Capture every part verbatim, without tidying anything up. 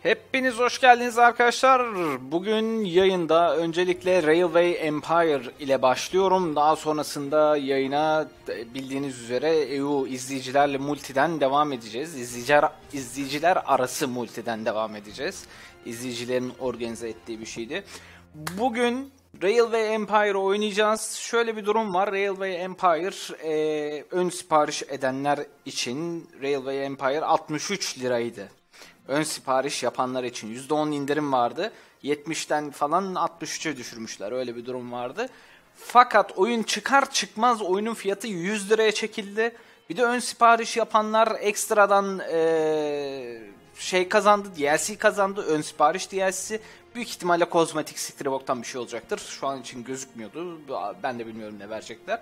Hepiniz hoş geldiniz arkadaşlar. Bugün yayında öncelikle Railway Empire ile başlıyorum. Daha sonrasında yayına bildiğiniz üzere E U izleyicilerle multiden devam edeceğiz. İzleyiciler, izleyiciler arası multiden devam edeceğiz. İzleyicilerin organize ettiği bir şeydi. Bugün Railway Empire oynayacağız. Şöyle bir durum var. Railway Empire e, ön sipariş edenler için Railway Empire altmış üç liraydı. Ön sipariş yapanlar için yüzde on indirim vardı. yetmişten falan altmış üçe düşürmüşler. Öyle bir durum vardı. Fakat oyun çıkar çıkmaz oyunun fiyatı yüz liraya çekildi. Bir de ön sipariş yapanlar ekstradan ee, şey kazandı, D L C kazandı. Ön sipariş D L C'si. Büyük ihtimalle kozmetik siktiriboktan bir şey olacaktır. Şu an için gözükmüyordu. Ben de bilmiyorum ne verecekler.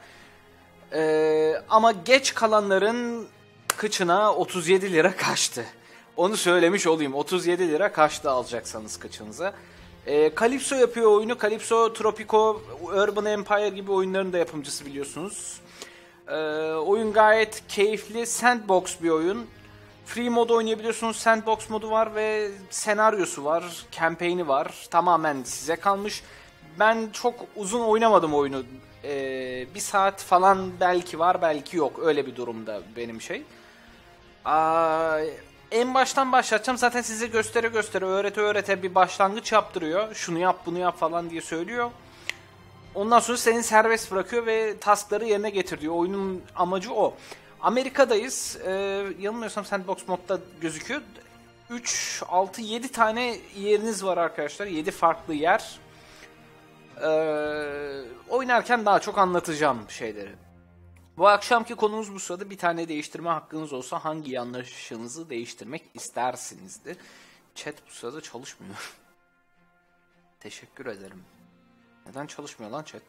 Ee, ama geç kalanların kıçına otuz yedi lira kaçtı. Onu söylemiş olayım. otuz yedi lira kaçta alacaksanız kaçınıza. Ee, Calypso yapıyor oyunu. Calypso, Tropico, Urban Empire gibi oyunların da yapımcısı biliyorsunuz. Ee, oyun gayet keyifli. Sandbox bir oyun. Free mod oynayabiliyorsunuz. Sandbox modu var ve senaryosu var. Campaign'i var. Tamamen size kalmış. Ben çok uzun oynamadım oyunu. Ee, bir saat falan belki var belki yok. Öyle bir durumda benim şey. Aa... En baştan başlatacağım. Zaten size göstere göstere, öğrete öğrete bir başlangıç yaptırıyor. Şunu yap, bunu yap falan diye söylüyor. Ondan sonra seni serbest bırakıyor ve taskları yerine getir diyor. Oyunun amacı o. Amerika'dayız. Ee, yanılmıyorsam Sandbox modda gözüküyor. üç, altı, yedi tane yeriniz var arkadaşlar. yedi farklı yer. Ee, oynarken daha çok anlatacağım şeyleri. Bu akşamki konumuz bu sırada bir tane değiştirme hakkınız olsa hangi yanlışınızı değiştirmek istersinizdi? Chat bu sırada çalışmıyor. Teşekkür ederim. Neden çalışmıyor lan chat?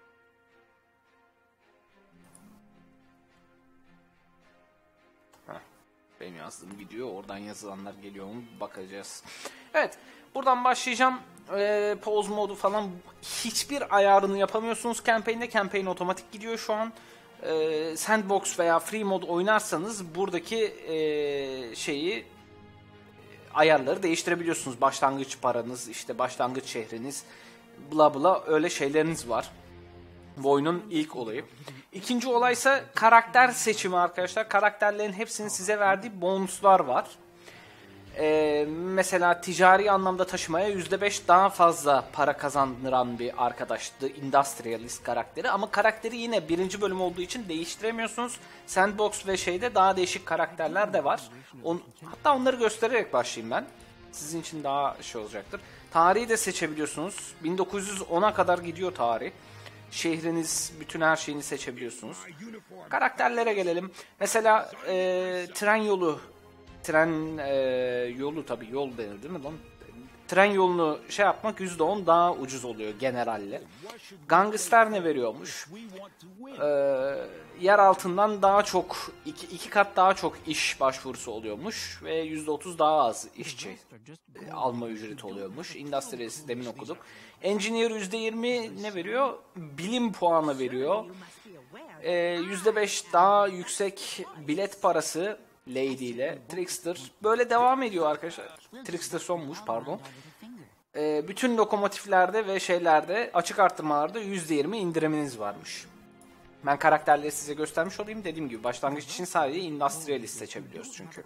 Heh, benim yazdığım video oradan yazılanlar geliyor mu bakacağız. Evet, buradan başlayacağım. Ee, pause modu falan hiçbir ayarını yapamıyorsunuz campaign'de. Campaign otomatik gidiyor şu an. Ee, Sandbox veya Free mod oynarsanız buradaki e, şeyi ayarları değiştirebiliyorsunuz. Başlangıç paranız, işte başlangıç şehriniz, bla bla öyle şeyleriniz var. Bu oyunun ilk olayı. İkinci olaysa karakter seçimi arkadaşlar. Karakterlerin hepsinin size verdiği bonuslar var. Ee, mesela ticari anlamda taşımaya yüzde beş daha fazla para kazandıran bir arkadaştı. Industrialist karakteri. Ama karakteri yine birinci bölüm olduğu için değiştiremiyorsunuz. Sandbox ve şeyde daha değişik karakterler de var. On, hatta onları göstererek başlayayım ben. Sizin için daha şey olacaktır. Tarihi de seçebiliyorsunuz. bin dokuz yüz ona kadar gidiyor tarih. Şehriniz, bütün her şeyini seçebiliyorsunuz. Karakterlere gelelim. Mesela e, tren yolu Tren e, yolu tabii yol denir değil mi lan? Tren yolunu şey yapmak yüzde on daha ucuz oluyor generalle. Gangster ne veriyormuş? Ee, yer altından daha çok, iki, iki kat daha çok iş başvurusu oluyormuş ve yüzde otuz daha az işçi e, alma ücreti oluyormuş. Industrialist'i demin okuduk. Engineer yüzde yirmi ne veriyor? Bilim puanı veriyor. Ee, yüzde beş daha yüksek bilet parası. Lady ile Trickster böyle devam ediyor arkadaşlar. Trickster sonmuş pardon. Ee, bütün lokomotiflerde ve şeylerde açık arttırmalarda yüzde yirmi indiriminiz varmış. Ben karakterleri size göstermiş olayım. Dediğim gibi başlangıç için sadece Industrialist seçebiliyoruz çünkü.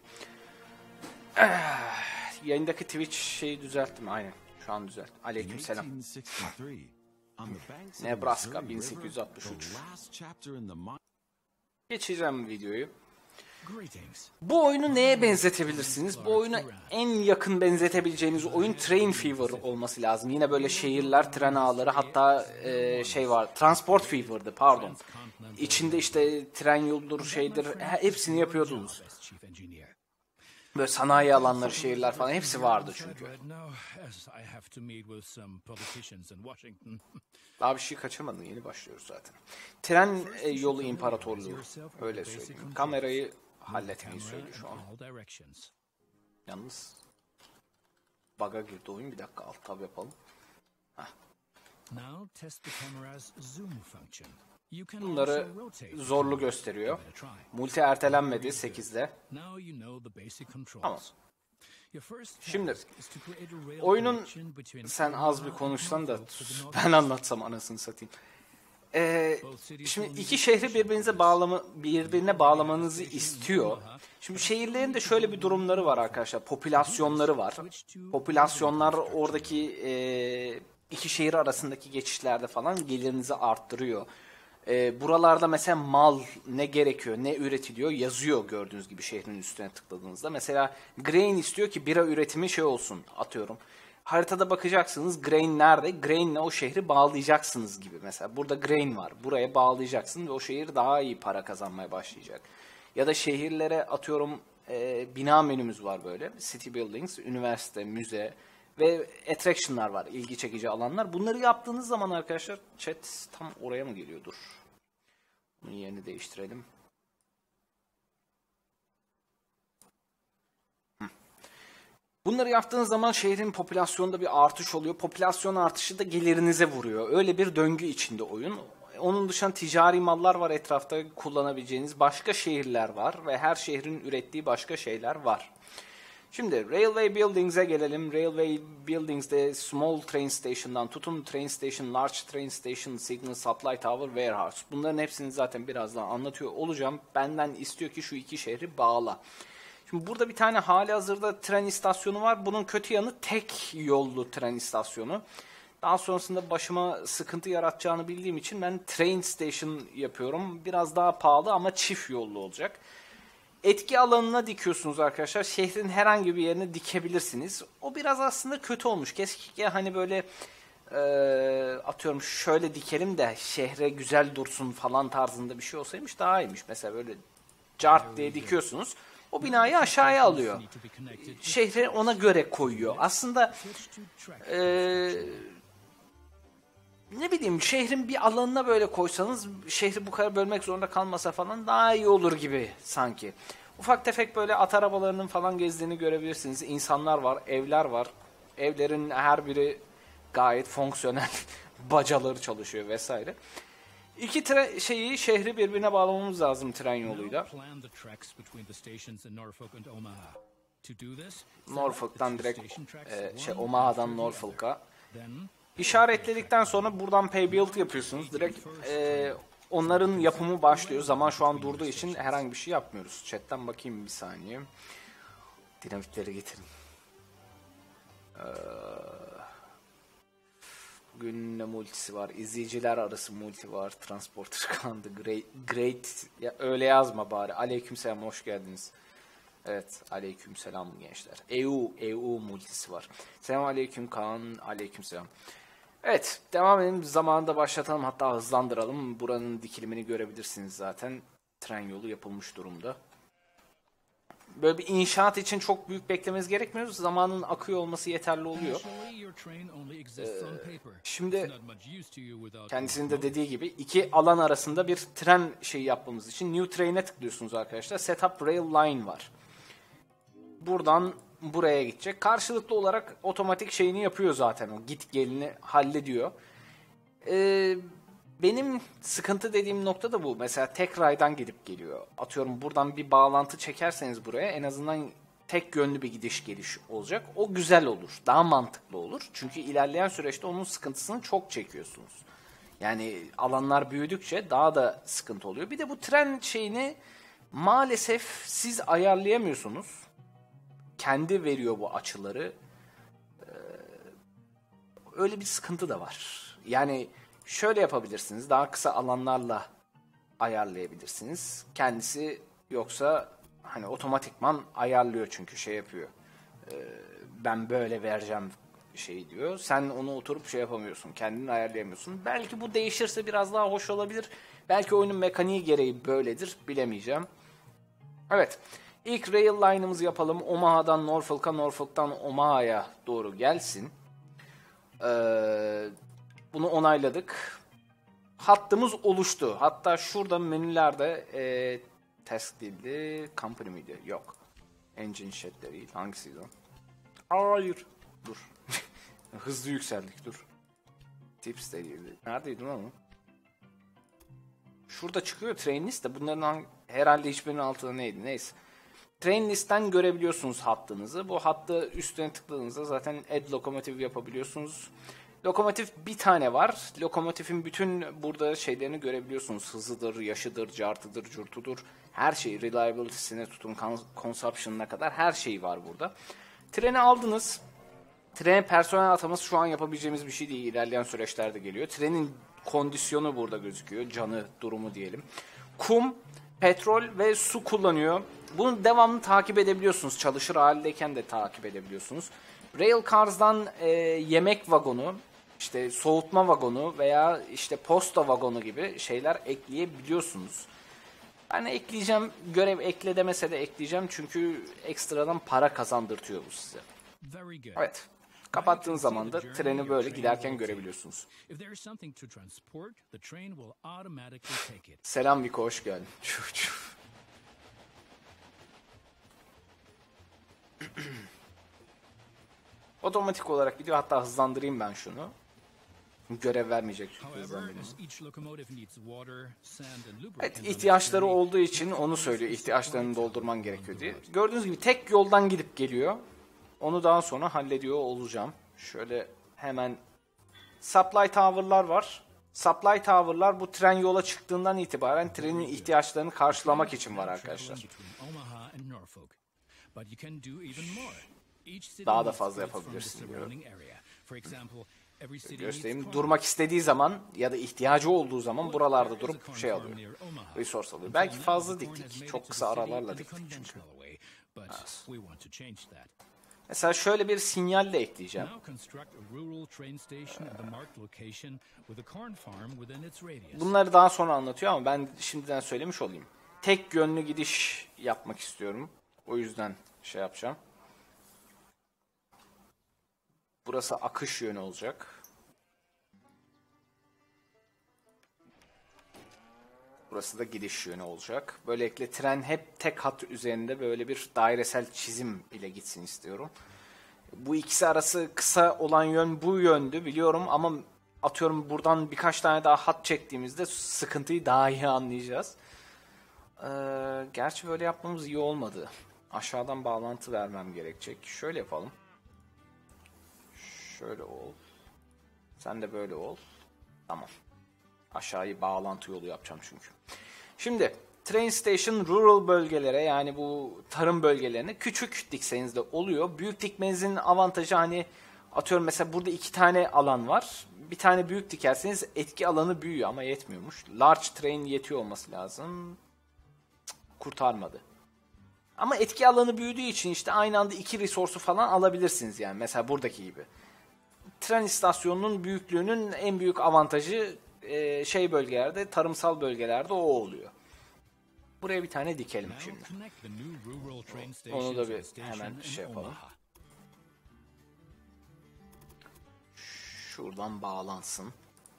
Eh, yayındaki Twitch şeyi düzelttim aynen. Şu an düzelt. Aleykümselam. Nebraska bin sekiz yüz altmış üç. Geçeceğim videoyu. Bu oyunu neye benzetebilirsiniz? Bu oyuna en yakın benzetebileceğiniz oyun Train Fever olması lazım. Yine böyle şehirler, tren ağları, hatta e, şey var, Transport Fever'dı pardon. İçinde işte tren yoludur, şeydir, hepsini yapıyordunuz. Böyle sanayi alanları, şehirler falan hepsi vardı çünkü. Daha bir şey kaçırmadın, yeni başlıyoruz zaten. Tren e, yolu imparatorluğu, öyle söyleyeyim. Kamerayı halletmeyi söylüyor şu an. Yalnız bug'a girdi oyun, bir dakika alt tab yapalım. Heh. Bunları zorlu gösteriyor. Multi ertelenmedi sekizde. Tamam. Şimdi oyunun, sen az bir konuşsan da ben anlatsam anasını satayım. Ee, şimdi iki şehri birbirinize bağlama, birbirine bağlamanızı istiyor. Şimdi şehirlerin de şöyle bir durumları var arkadaşlar. Popülasyonları var. Popülasyonlar oradaki e, iki şehir arasındaki geçişlerde falan gelirinizi arttırıyor. E, buralarda mesela mal ne gerekiyor, ne üretiliyor yazıyor gördüğünüz gibi şehrin üstüne tıkladığınızda. Mesela grain istiyor ki bira üretimi şey olsun, atıyorum. Haritada bakacaksınız grain nerede? Grain'le o şehri bağlayacaksınız gibi mesela. Burada grain var. Buraya bağlayacaksın ve o şehir daha iyi para kazanmaya başlayacak. Ya da şehirlere atıyorum e, bina menümüz var böyle. City buildings, üniversite, müze ve attraction'lar var. İlgi çekici alanlar. Bunları yaptığınız zaman arkadaşlar chat tam oraya mı geliyordur? Bunun yerini değiştirelim. Bunları yaptığınız zaman şehrin popülasyonunda bir artış oluyor. Popülasyon artışı da gelirinize vuruyor. Öyle bir döngü içinde oyun. Onun dışında ticari mallar var etrafta kullanabileceğiniz. Başka şehirler var ve her şehrin ürettiği başka şeyler var. Şimdi Railway Buildings'e gelelim. Railway Buildings'de Small Train Station'dan tutun Train Station, Large Train Station, Signal Supply Tower, Warehouse. Bunların hepsini zaten birazdan anlatıyor olacağım. Benden istiyor ki şu iki şehri bağla. Şimdi burada bir tane halihazırda tren istasyonu var. Bunun kötü yanı tek yollu tren istasyonu. Daha sonrasında başıma sıkıntı yaratacağını bildiğim için ben train station yapıyorum. Biraz daha pahalı ama çift yollu olacak. Etki alanına dikiyorsunuz arkadaşlar. Şehrin herhangi bir yerine dikebilirsiniz. O biraz aslında kötü olmuş. Keşke hani böyle e, atıyorum şöyle dikelim de şehre güzel dursun falan tarzında bir şey olsaymış daha iyiymiş. Mesela böyle cart diye dikiyorsunuz. O binayı aşağıya alıyor. Şehre ona göre koyuyor. Aslında e, ne bileyim şehrin bir alanına böyle koysanız şehri bu kadar bölmek zorunda kalmasa falan daha iyi olur gibi sanki. Ufak tefek böyle at arabalarının falan gezdiğini görebilirsiniz. İnsanlar var, evler var. Evlerin her biri gayet fonksiyonel bacaları çalışıyor vesaire. İki tre- şeyi şehri birbirine bağlamamız lazım tren yoluyla. Norfolk'tan direkt e, şey Omaha'dan Norfolk'a. İşaretledikten sonra buradan pay build yapıyorsunuz. Direkt e, onların yapımı başlıyor. Zaman şu an durduğu için herhangi bir şey yapmıyoruz. Chat'ten bakayım bir saniye. Dinamitleri getirin. Ee, bugün ne multisi var? İzleyiciler arası multi var. Transporter kandı. Great, great. Ya öyle yazma bari. Aleykümselam, hoş geldiniz. Evet, aleykümselam gençler. E U, E U multisi var. Selam aleyküm Kaan, aleykümselam. Evet, devam edelim. Zamanında başlatalım, hatta hızlandıralım. Buranın dikilimini görebilirsiniz zaten. Tren yolu yapılmış durumda. Böyle bir inşaat için çok büyük beklemeniz gerekmiyor. Zamanın akıyor olması yeterli oluyor. Ee, şimdi kendisinin de dediği gibi iki alan arasında bir tren şeyi yapmamız için New Train'e tıklıyorsunuz arkadaşlar. Setup Rail Line var. Buradan buraya gidecek. Karşılıklı olarak otomatik şeyini yapıyor zaten. O git gelini hallediyor. Ee, benim sıkıntı dediğim nokta da bu. Mesela tek raydan gidip geliyor. Atıyorum buradan bir bağlantı çekerseniz buraya en azından tek yönlü bir gidiş geliş olacak. O güzel olur. Daha mantıklı olur. Çünkü ilerleyen süreçte onun sıkıntısını çok çekiyorsunuz. Yani alanlar büyüdükçe daha da sıkıntı oluyor. Bir de bu tren şeyini maalesef siz ayarlayamıyorsunuz. Kendi veriyor bu açıları. Ee, öyle bir sıkıntı da var. Yani şöyle yapabilirsiniz. Daha kısa alanlarla ayarlayabilirsiniz. Kendisi yoksa hani otomatikman ayarlıyor çünkü şey yapıyor. Ee, ben böyle vereceğim şey diyor. Sen onu oturup şey yapamıyorsun. Kendini ayarlayamıyorsun. Belki bu değişirse biraz daha hoş olabilir. Belki oyunun mekaniği gereği böyledir. Bilemeyeceğim. Evet. İlk rail line'ımızı yapalım. Omaha'dan Norfolk'a, Norfolk'tan Omaha'ya doğru gelsin. Ee, bunu onayladık. Hattımız oluştu. Hatta şurada menülerde e, task değildi. Company miydi? Yok. Engine shed de değil. Hangisiydi o? Hayır. Dur. Hızlı yükseldik. Dur. Tips de değildi. Neredeydi lan o? Şurada çıkıyor train list de bunların herhalde hiçbirinin altında neydi? Neyse. Train list'ten görebiliyorsunuz hattınızı. Bu hattı üstüne tıkladığınızda zaten add locomotive yapabiliyorsunuz. Lokomotif bir tane var. Lokomotifin bütün burada şeylerini görebiliyorsunuz. Hızıdır, yaşıdır, cartıdır, curtudur. Her şey, reliability'sine tutun, consumption'ına kadar her şey var burada. Treni aldınız. Trene personel ataması şu an yapabileceğimiz bir şey değil. İlerleyen süreçlerde geliyor. Trenin kondisyonu burada gözüküyor. Canı, durumu diyelim. Kum, petrol ve su kullanıyor. Bunu devamlı takip edebiliyorsunuz. Çalışır haldeyken de takip edebiliyorsunuz. Railcars'dan e, yemek vagonu, işte soğutma vagonu veya işte posta vagonu gibi şeyler ekleyebiliyorsunuz. Ben ekleyeceğim, görev ekle demese de ekleyeceğim çünkü ekstradan para kazandırtıyor bu size. Evet. Kapattığın zaman da treni böyle giderken görebiliyorsunuz. Selam Viko, hoş geldin. Otomatik olarak gidiyor. Hatta hızlandırayım ben şunu. Görev vermeyecek. Evet, ihtiyaçları olduğu için onu söylüyor. İhtiyaçlarını doldurman gerekiyor diye. Gördüğünüz gibi tek yoldan gidip geliyor. Onu daha sonra hallediyor olacağım. Şöyle hemen supply tower'lar var. Supply tower'lar bu tren yola çıktığından itibaren trenin ihtiyaçlarını karşılamak için var arkadaşlar. Daha da fazla yapabilirsin diyor. Göstereyim. Durmak istediği zaman ya da ihtiyacı olduğu zaman buralarda durup şey alıyor. Resource alıyor. Belki fazla diktik. Çok kısa aralarla diktik çünkü. Evet. Mesela şöyle bir sinyal de ekleyeceğim. Bunları daha sonra anlatıyor ama ben şimdiden söylemiş olayım. Tek yönlü gidiş yapmak istiyorum. O yüzden şey yapacağım. Burası akış yönü olacak. Burası da gidiş yönü olacak. Böylelikle tren hep tek hat üzerinde böyle bir dairesel çizim ile gitsin istiyorum. Bu ikisi arası kısa olan yön bu yöndü biliyorum ama atıyorum buradan birkaç tane daha hat çektiğimizde sıkıntıyı daha iyi anlayacağız. Ee, gerçi böyle yapmamız iyi olmadı. Aşağıdan bağlantı vermem gerekecek. Şöyle yapalım. Şöyle ol. Sen de böyle ol. Tamam. Aşağıyı bağlantı yolu yapacağım çünkü. Şimdi train station rural bölgelere yani bu tarım bölgelerine küçük dikseniz de oluyor. Büyük dikmenizin avantajı hani atıyorum mesela burada iki tane alan var. Bir tane büyük dikerseniz etki alanı büyüyor ama yetmiyormuş. Large train yetiyor olması lazım. Cık, kurtarmadı. Ama etki alanı büyüdüğü için işte aynı anda iki resource'u falan alabilirsiniz yani. Mesela buradaki gibi. Tren istasyonunun büyüklüğünün en büyük avantajı e, şey bölgelerde, tarımsal bölgelerde o oluyor. Buraya bir tane dikelim şimdi. Onu da bir hemen şey yapalım. Şuradan bağlansın.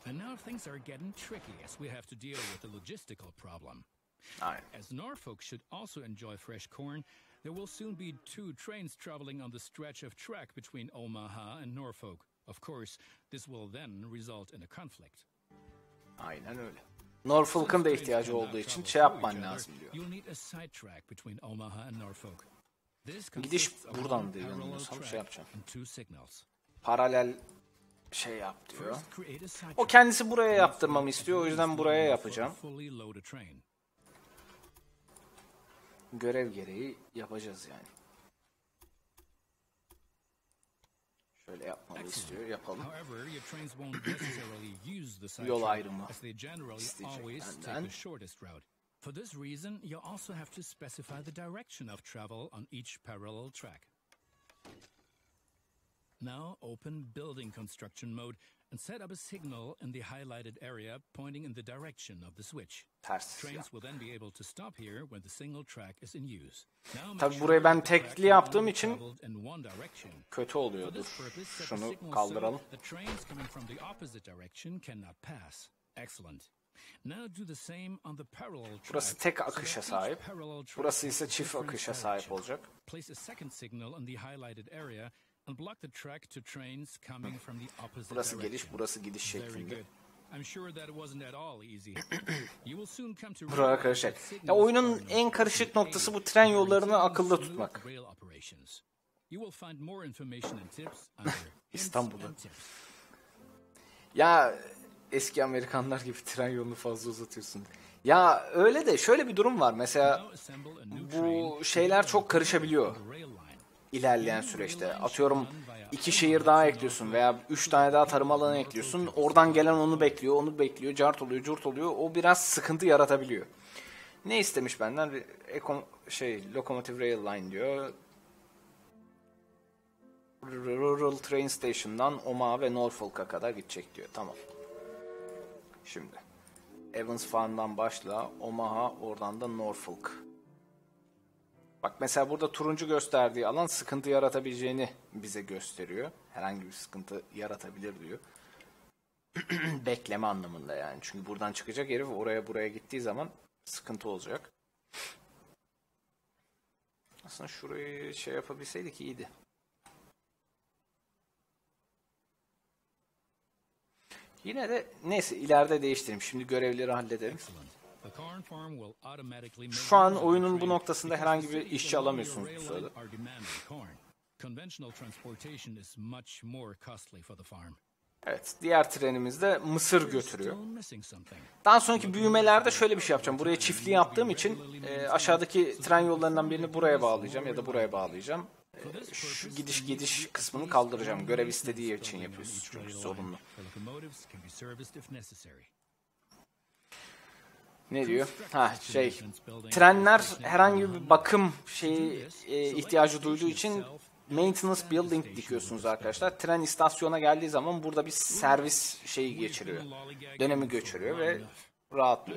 Aynen. As Norfolk should also enjoy fresh corn, there will soon be two trains traveling on the stretch of track between Omaha and Norfolk. Of course, this will then result in a conflict. Aynen öyle. Norfolk'un da ihtiyacı olduğu için şey yapman lazım diyor. Gidiş buradan diyor. Yanılmıyorsam şey yapacağım. Paralel şey yap diyor. O kendisi buraya yaptırmamı istiyor. O yüzden buraya yapacağım. Görev gereği yapacağız yani. Şöyle yapmamı istiyor. Yapalım. Yol ayrımı isteyecek benden. For this reason, you also have to specify the direction of travel on each parallel track. Now open building construction mode and set up a signal in the highlighted area pointing in the direction of the switch. Ters Trains will then be able to stop here when the single track is in use. Tabii burayı ben tekli yaptığım için kötü oluyordur. Şunu kaldıralım. The trains coming from the opposite direction cannot pass. Excellent. Burası tek akışa sahip. Burası ise çift akışa sahip olacak. Burası geliş, burası gidiş şeklinde. I'm sure that wasn't at all easy. You will soon come to Buralar karışacak. Ya oyunun en karışık noktası bu tren yollarını akılda tutmak. You will find more information and tips under İstanbul'da. Hints and Tips. Ya eski Amerikanlar gibi tren yolunu fazla uzatıyorsun. Ya öyle de şöyle bir durum var. Mesela Now assemble a new bu train şeyler çok karışabiliyor on the rail line. ilerleyen süreçte. Atıyorum iki şehir daha ekliyorsun veya üç tane daha tarım alanı ekliyorsun. Oradan gelen onu bekliyor, onu bekliyor, cart oluyor, curt oluyor. O biraz sıkıntı yaratabiliyor. Ne istemiş benden? Eko, şey, Locomotive Rail Line diyor. Rural Train Station'dan Omaha ve Norfolk'a kadar gidecek diyor. Tamam. Şimdi Evans Farm'dan başla, Omaha, oradan da Norfolk. Bak mesela burada turuncu gösterdiği alan sıkıntı yaratabileceğini bize gösteriyor. Herhangi bir sıkıntı yaratabilir diyor. Bekleme anlamında yani. Çünkü buradan çıkacak herif oraya buraya gittiği zaman sıkıntı olacak. Aslında şurayı şey yapabilseydik iyiydi. Yine de neyse ileride değiştireyim. Şimdi görevleri halledelim. Şu an oyunun bu noktasında herhangi bir işçi alamıyorsunuz bu sırada. Evet, diğer trenimiz de mısır götürüyor. Daha sonraki büyümelerde şöyle bir şey yapacağım. Buraya çiftliği yaptığım için e, aşağıdaki tren yollarından birini buraya bağlayacağım ya da buraya bağlayacağım. E, şu gidiş gidiş kısmını kaldıracağım. Görev istediği için yapıyorsunuz çünkü zorunlu. Ne diyor? Ha şey, trenler herhangi bir bakım şeyi e, ihtiyacı duyduğu için maintenance building dikiyorsunuz arkadaşlar. Tren istasyona geldiği zaman burada bir servis şeyi geçiriyor. Dönemi geçiriyor ve rahatlıyor.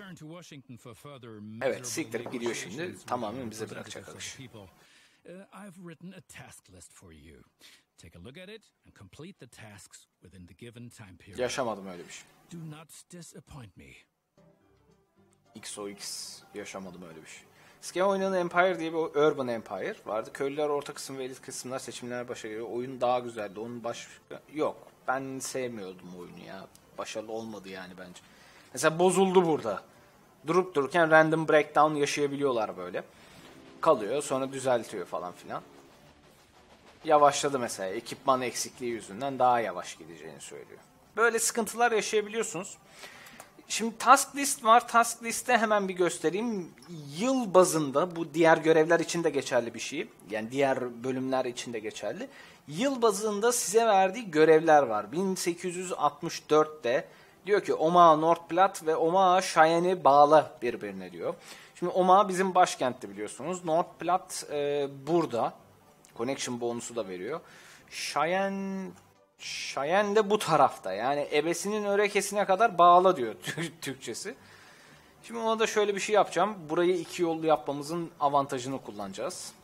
Evet, siktirip gidiyor şimdi. Tamamen bize bırakacak akış. I've written a task list for you. Take a look at it and complete the tasks within the given time period. Yaşamadım öyle bir şey. Do not disappoint me. X O X yaşamadım öyle bir şey. Skema oynanan Empire diye bir Urban Empire vardı. Köylüler orta kısım ve elit kısımlar seçimler başa geliyor. Oyun daha güzeldi. Onun başka yok. Ben sevmiyordum oyunu ya. Başarılı olmadı yani bence. Mesela bozuldu burada. Durup dururken random breakdown yaşayabiliyorlar böyle. Kalıyor sonra düzeltiyor falan filan. Yavaşladı mesela. Ekipman eksikliği yüzünden daha yavaş gideceğini söylüyor. Böyle sıkıntılar yaşayabiliyorsunuz. Şimdi task list var. Task liste hemen bir göstereyim. Yıl bazında bu diğer görevler için de geçerli bir şey. Yani diğer bölümler için de geçerli. Yıl bazında size verdiği görevler var. bin sekiz yüz altmış dörtte diyor ki Omaha North Platte ve Omaha Cheyenne'i bağla birbirine diyor. Şimdi Omaha bizim başkentti biliyorsunuz. North Platte e, burada. Connection bonusu da veriyor. Cheyenne Cheyenne de bu tarafta. Yani ebesinin örekesine kadar bağla diyor Türkçesi. Şimdi ona da şöyle bir şey yapacağım. Burayı iki yollu yapmamızın avantajını kullanacağız.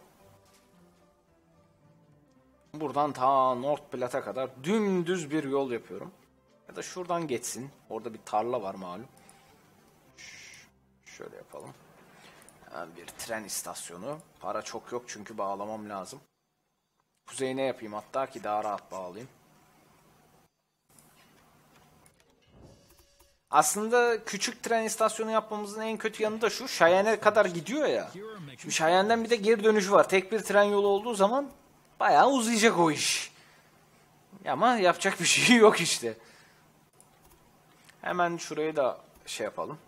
Buradan ta North Platte'a kadar dümdüz bir yol yapıyorum. Ya da şuradan geçsin. Orada bir tarla var malum. Ş- şöyle yapalım. Yani bir tren istasyonu. Para çok yok çünkü bağlamam lazım. Kuzeyine yapayım hatta ki daha rahat bağlayayım. Aslında küçük tren istasyonu yapmamızın en kötü yanı da şu. Cheyenne'e kadar gidiyor ya. Şimdi Cheyenne'den bir de geri dönüşü var. Tek bir tren yolu olduğu zaman bayağı uzayacak o iş. Ama yapacak bir şey yok işte. Hemen şurayı da şey yapalım.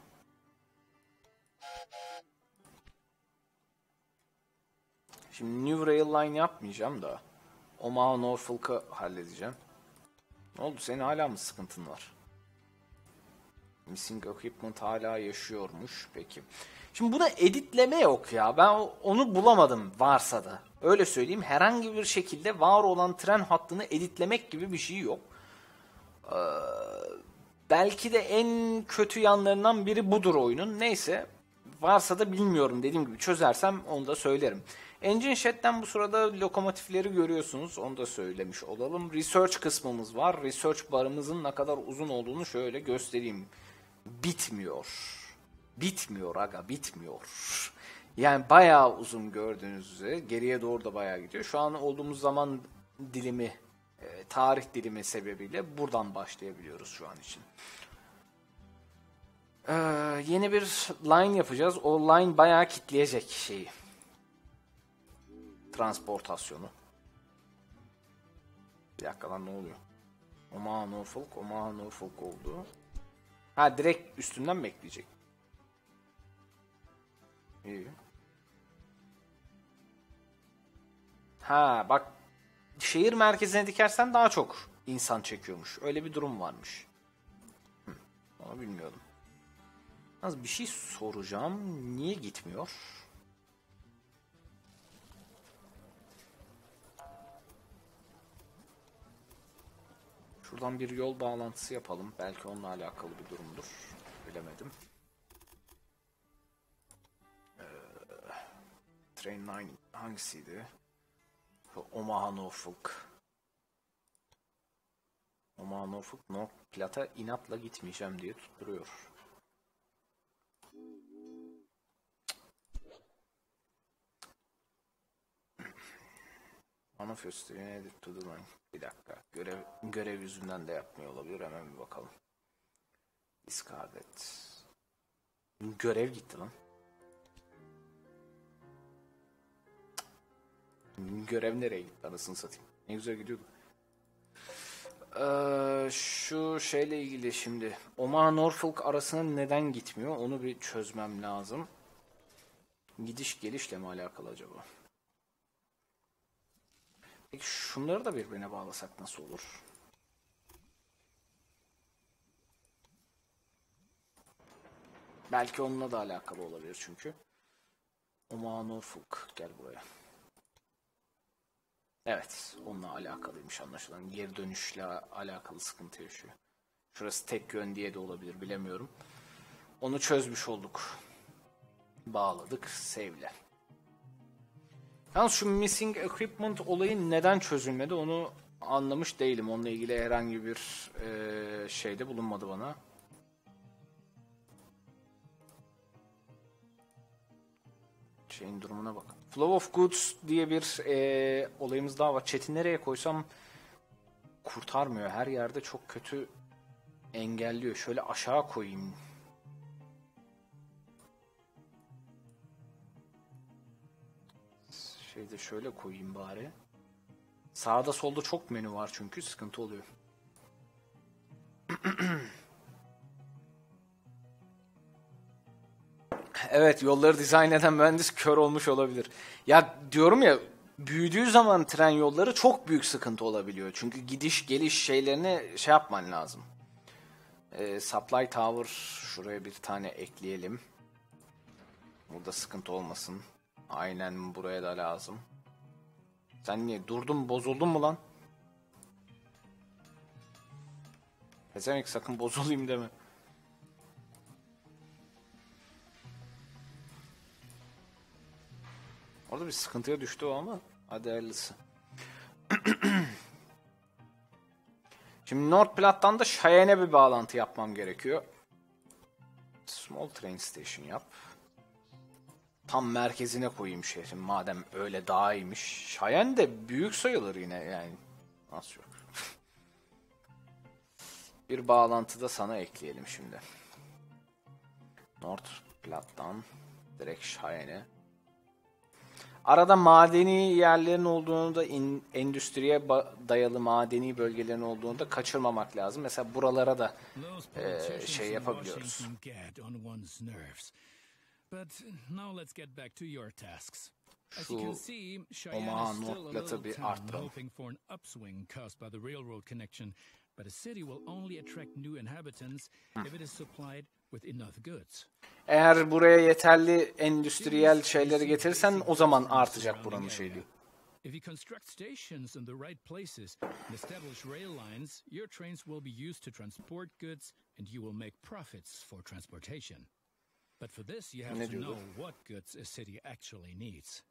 Şimdi New Rail Line yapmayacağım da Omaha Norfolk'u halledeceğim. Ne oldu? Senin hala mı sıkıntın var? Missing Equipment hala yaşıyormuş. Peki. Şimdi buna editleme yok ya. Ben onu bulamadım varsa da. Öyle söyleyeyim. Herhangi bir şekilde var olan tren hattını editlemek gibi bir şey yok. Ee, belki de en kötü yanlarından biri budur oyunun. Neyse. Varsa da bilmiyorum. Dediğim gibi çözersem onu da söylerim. Engine Shed'den bu sırada lokomotifleri görüyorsunuz. Onu da söylemiş olalım. Research kısmımız var. Research barımızın ne kadar uzun olduğunu şöyle göstereyim. Bitmiyor. Bitmiyor aga, bitmiyor. Yani bayağı uzun gördüğünüz üzere. Geriye doğru da bayağı gidiyor. Şu an olduğumuz zaman dilimi, e, tarih dilimi sebebiyle buradan başlayabiliyoruz şu an için. Ee, yeni bir line yapacağız. O line bayağı kitleyecek şeyi. Transportasyonu. Bir dakika lan, ne oluyor? Omaha Norfolk, Omaha Norfolk oldu. Ha, direkt üstünden mi bekleyecek? İyi. Ha bak, şehir merkezine dikersen daha çok insan çekiyormuş. Öyle bir durum varmış. Hı, onu bilmiyordum. Az bir şey soracağım. Niye gitmiyor? Şuradan bir yol bağlantısı yapalım. Belki onunla alakalı bir durumdur. Bilemedim. Ee, Train dokuz hangisiydi? Omaha Norfolk. Omaha Norfolk, North Platte inatla gitmeyeceğim diye tutturuyor. One of your stream to the line. Bir dakika. Görev, görev yüzünden de yapmıyor olabilir. Hemen bir bakalım. Discard et. Görev gitti lan. Görev nereye gitti anasını satayım. Ne güzel gidiyordu. Ee, şu şeyle ilgili şimdi. Omaha Norfolk arasına neden gitmiyor? Onu bir çözmem lazım. Gidiş gelişle mi alakalı acaba? Peki şunları da birbirine bağlasak nasıl olur? Belki onunla da alakalı olabilir çünkü. Omaha Norfolk, gel buraya. Evet, onunla alakalıymış anlaşılan. Geri dönüşle alakalı sıkıntı yaşıyor. Şurası tek yön diye de olabilir, bilemiyorum. Onu çözmüş olduk. Bağladık, save'le. Yalnız şu missing equipment olayı neden çözülmedi onu anlamış değilim. Onunla ilgili herhangi bir e, şeyde bulunmadı bana. Şeyin durumuna bak. Flow of Goods diye bir e, olayımız daha var. Chat'i nereye koysam kurtarmıyor. Her yerde çok kötü engelliyor. Şöyle aşağı koyayım. Şeyde şöyle koyayım bari. Sağda solda çok menü var çünkü sıkıntı oluyor. Evet, yolları dizayn eden mühendis kör olmuş olabilir. Ya diyorum ya, büyüdüğü zaman tren yolları çok büyük sıkıntı olabiliyor. Çünkü gidiş geliş şeylerini şey yapman lazım. Ee, supply tower şuraya bir tane ekleyelim. Burada sıkıntı olmasın. Aynen, buraya da lazım. Sen niye durdun, bozuldun mu lan? Pezevenk, sakın bozulayım deme. Orada bir sıkıntıya düştü o ama hadi hayırlısı. Şimdi North Platte'dan da Cheyenne'e bir bağlantı yapmam gerekiyor. Small train station yap. Tam merkezine koyayım şehrin madem öyle daha iyiymiş. Cheyenne de büyük sayılır yine yani. Nasıl yok? Bir bağlantı da sana ekleyelim şimdi. North Platte'dan direkt Cheyenne'e. Arada madeni yerlerin olduğunu da in, endüstriye dayalı madeni bölgelerin olduğunu da kaçırmamak lazım. Mesela buralara da e, şey yapabiliyoruz. Şu Omaha North Platte bir arttıralım. But a city will only attract new inhabitants if it is supplied with enough goods. Eğer buraya yeterli endüstriyel şeyleri getirirsen o zaman artacak buranın şeyliği. If you construct stations in the right places and establish rail lines, your trains will be used to transport goods and you will make profits for transportation. But for this you have to know what goods a city actually needs.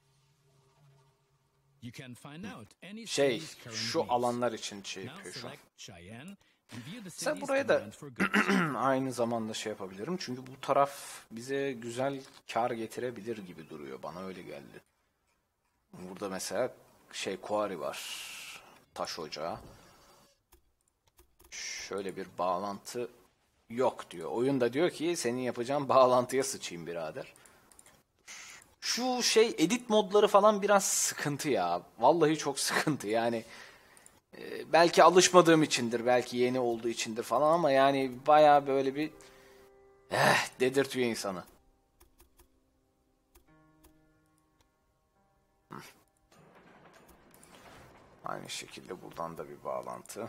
Şey, şu alanlar için şey yapıyor şu an. Sen buraya da aynı zamanda şey yapabilirim. Çünkü bu taraf bize güzel kar getirebilir gibi duruyor. Bana öyle geldi. Burada mesela şey quarry var. Taş ocağı. Şöyle bir bağlantı Yok diyor. Oyun da diyor ki senin yapacağın bağlantıya sıçayım birader. Şu şey edit modları falan biraz sıkıntı ya. Vallahi çok sıkıntı yani. E, belki alışmadığım içindir. Belki yeni olduğu içindir falan ama yani bayağı böyle bir eh, dedirtiyor insanı. Hı. Aynı şekilde buradan da bir bağlantı.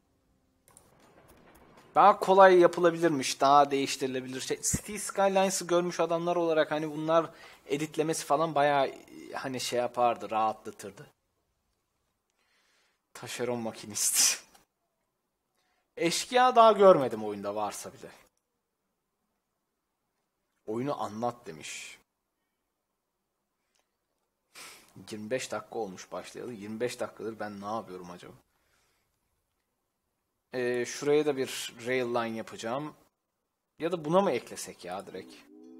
Daha kolay yapılabilirmiş, daha değiştirilebilir. Şey, City Skylines'ı görmüş adamlar olarak hani bunlar editlemesi falan bayağı hani şey yapardı, rahatlatırdı. Taşeron makinist. Eşkıya daha görmedim oyunda varsa bile. Oyunu anlat demiş. yirmi beş dakika olmuş başlayalı. yirmi beş dakikadır ben ne yapıyorum acaba? Ee, şuraya da bir rail line yapacağım. Ya da buna mı eklesek ya direkt?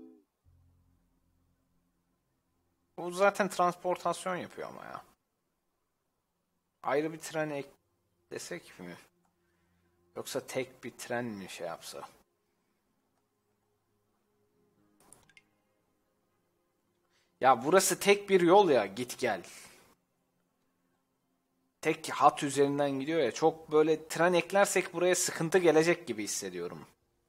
Bu zaten transportasyon yapıyor ama ya. Ayrı bir tren eklesek mi? Yoksa tek bir tren mi şey yapsa? Ya burası tek bir yol ya, git gel. Tek hat üzerinden gidiyor ya. Çok böyle tren eklersek buraya sıkıntı gelecek gibi hissediyorum.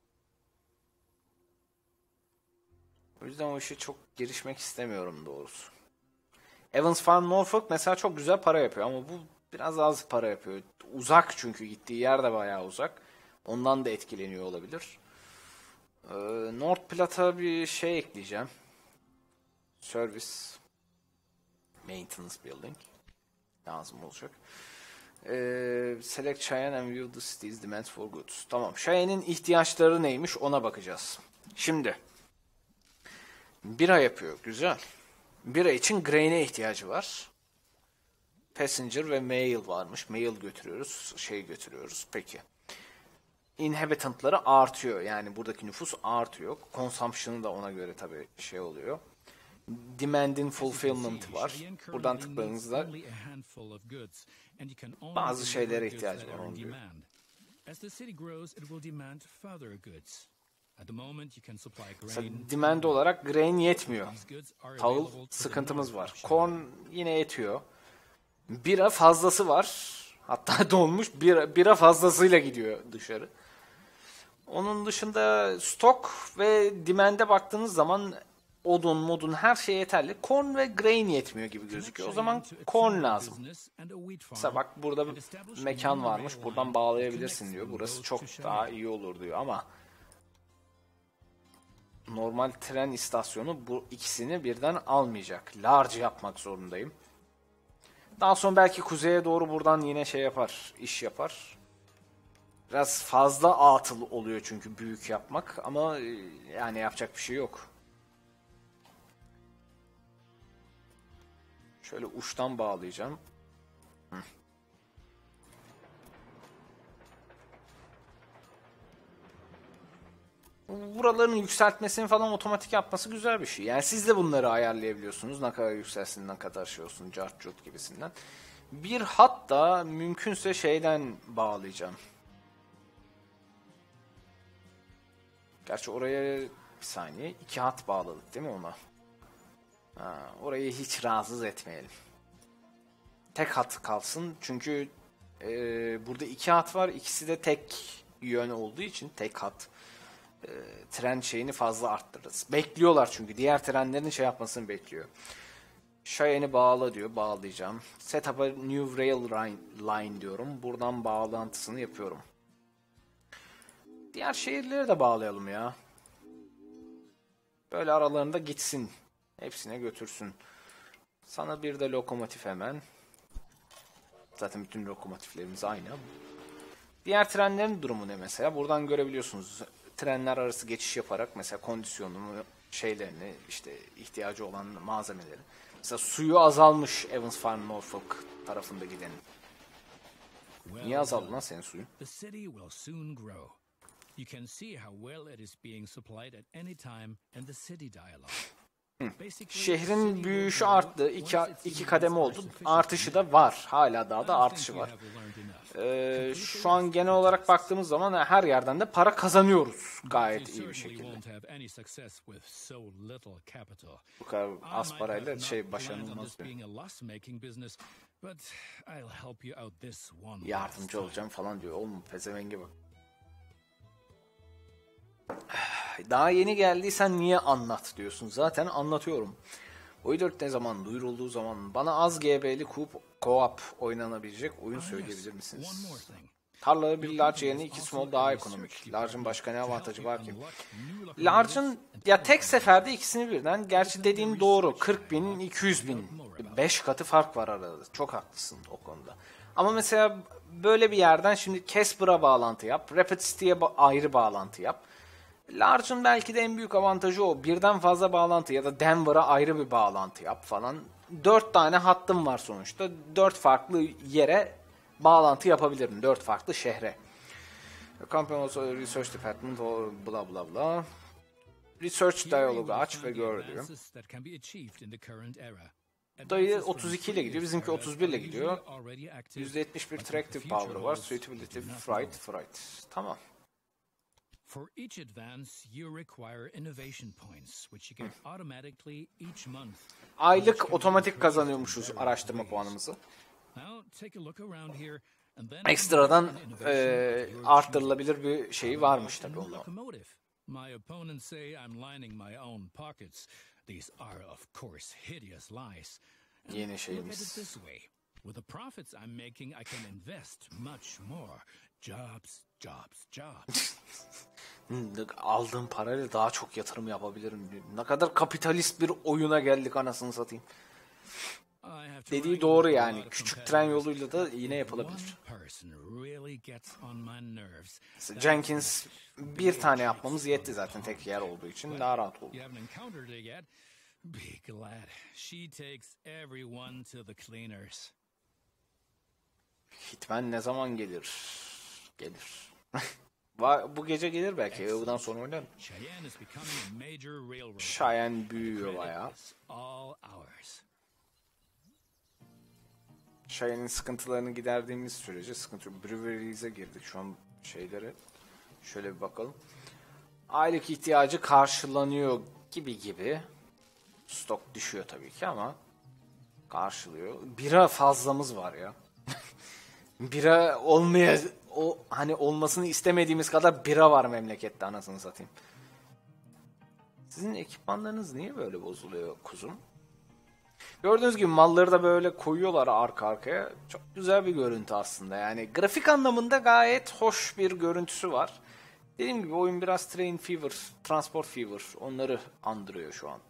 O yüzden o işe çok girişmek istemiyorum doğrusu. Evans Farm Norfolk mesela çok güzel para yapıyor ama bu biraz az para yapıyor. Uzak çünkü gittiği yer de bayağı uzak. Ondan da etkileniyor olabilir. Ee, North Plate'a bir şey ekleyeceğim. Service Maintenance Building lazım olacak. Ee, select Cheyenne and view the city's demands for goods. Tamam. Cheyenne'in ihtiyaçları neymiş ona bakacağız. Şimdi bira yapıyor. Güzel. Bira için grain'e ihtiyacı var. Passenger ve mail varmış. Mail götürüyoruz. Şey götürüyoruz. Peki. Inhabitant'ları artıyor. Yani buradaki nüfus artıyor. Consumption'ı da ona göre tabii şey oluyor. Demand'in fulfillment var. Buradan tıkladığınızda bazı şeylere ihtiyacı var onu diyor. Mesela demand olarak grain yetmiyor. Tahıl sıkıntımız var. Corn yine yetiyor. Bira fazlası var. Hatta donmuş bira, bira fazlasıyla gidiyor dışarı. Onun dışında stok ve demand'e baktığınız zaman odun, modun her şey yeterli. Corn ve grain yetmiyor gibi gözüküyor. O zaman corn lazım. Mesela bak burada bir mekan varmış. Buradan bağlayabilirsin diyor. Burası çok daha iyi olur diyor ama normal tren istasyonu bu ikisini birden almayacak. Large yapmak zorundayım. Daha sonra belki kuzeye doğru buradan yine şey yapar, iş yapar. Biraz fazla atıl oluyor çünkü büyük yapmak ama yani yapacak bir şey yok. Şöyle uçtan bağlayacağım. Hı. Buraların yükseltmesini falan otomatik yapması güzel bir şey. Yani siz de bunları ayarlayabiliyorsunuz. Ne kadar yükselsin, ne kadar şey olsun, cart curt gibisinden. Bir hat da mümkünse şeyden bağlayacağım. Gerçi oraya bir saniye iki hat bağladık değil mi ona? Ha, orayı hiç rahatsız etmeyelim. Tek hat kalsın çünkü e, burada iki hat var. İkisi de tek yön olduğu için tek hat. E, tren şeyini fazla arttırırız. Bekliyorlar çünkü diğer trenlerin şey yapmasını bekliyor. Cheyenne'i bağla diyor. Bağlayacağım. Set up a new rail line diyorum. Buradan bağlantısını yapıyorum. Diğer şehirleri de bağlayalım ya. Böyle aralarında gitsin. Hepsine götürsün. Sana bir de lokomotif hemen. Zaten bütün lokomotiflerimiz aynı. Diğer trenlerin durumu ne mesela? Buradan görebiliyorsunuz. Trenler arası geçiş yaparak mesela kondisyonunu, şeylerini, işte ihtiyacı olan malzemeleri. Mesela suyu azalmış Evans Farm Norfolk tarafında gidenin. Niye azaldı lan senin suyun? You can see how well it is being supplied at any time in the city dialogue. Şehrin büyüyüşü arttı. İki, iki kademe oldu. Artışı da var. Hala daha da artışı var. Ee, şu an genel olarak baktığımız zaman her yerden de para kazanıyoruz gayet iyi bir şekilde. Bu kadar az parayla şey başarılmaz diyor. Yardımcı olacağım falan diyor. Oğlum pezevenge bak. Daha yeni geldiysen niye anlat diyorsun. Zaten anlatıyorum. Oy dört ne zaman duyurulduğu zaman bana az G B'li co-op oynanabilecek oyun söyleyebilir misiniz? Tarlalı bir large yerine iki small daha ekonomik. Large'ın başka ne avantajı var ki? Large'ın ya tek seferde ikisini birden. Gerçi dediğim doğru. kırk bin, iki yüz bin. beş katı fark var arada. Çok haklısın o konuda. Ama mesela böyle bir yerden şimdi Casper'a bağlantı yap. Rapid City'ye ba- ayrı bağlantı yap. Large'ın belki de en büyük avantajı o. Birden fazla bağlantı ya da Denver'a ayrı bir bağlantı yap falan. Dört tane hattım var sonuçta. Dört farklı yere bağlantı yapabilirim. Dört farklı şehre. Company also Research Department bla bla bla. Research Dialog'u aç ve gör diyor. Dayı otuz iki ile gidiyor. Bizimki otuz bir ile gidiyor. yüzde yetmiş bir Tractive Power var. Suitability, Fright, Fright. Tamam. For each advance, you require innovation points, which you get automatically each month. Aylık otomatik kazanıyormuşuz araştırma puanımızı. Ekstradan e, arttırılabilir bir şeyi varmış tabii onun. My opponents say I'm lining my own pockets. These are of course hideous lies. Yeni şeyimiz. With the profits I'm making, I can invest much more. Jobs, jobs, jobs. Aldığım parayla daha çok yatırım yapabilirim diyor. Ne kadar kapitalist bir oyuna geldik anasını satayım. Dediği doğru yani. Küçük tren yoluyla da yine yapılabilir. Jenkins bir tane yapmamız yetti zaten tek yer olduğu için daha rahat oldu. Hitman ne zaman gelir? Gelir. Bu gece gelir belki. Evu'dan sonra oynarım. Cheyenne büyüyor bayağı. Cheyenne'in sıkıntılarını giderdiğimiz sürece sıkıntı yok. Brewery's'e girdik şu an şeylere. Şöyle bir bakalım. Aylık ihtiyacı karşılanıyor gibi gibi. Stok düşüyor tabii ki ama karşılıyor. Bira fazlamız var ya. Bira olmaya o hani olmasını istemediğimiz kadar bira var memlekette anasını satayım. Sizin ekipmanlarınız niye böyle bozuluyor kuzum? Gördüğünüz gibi malları da böyle koyuyorlar arka arkaya. Çok güzel bir görüntü aslında. Yani grafik anlamında gayet hoş bir görüntüsü var. Dediğim gibi oyun biraz Train Fever, Transport Fever onları andırıyor şu an.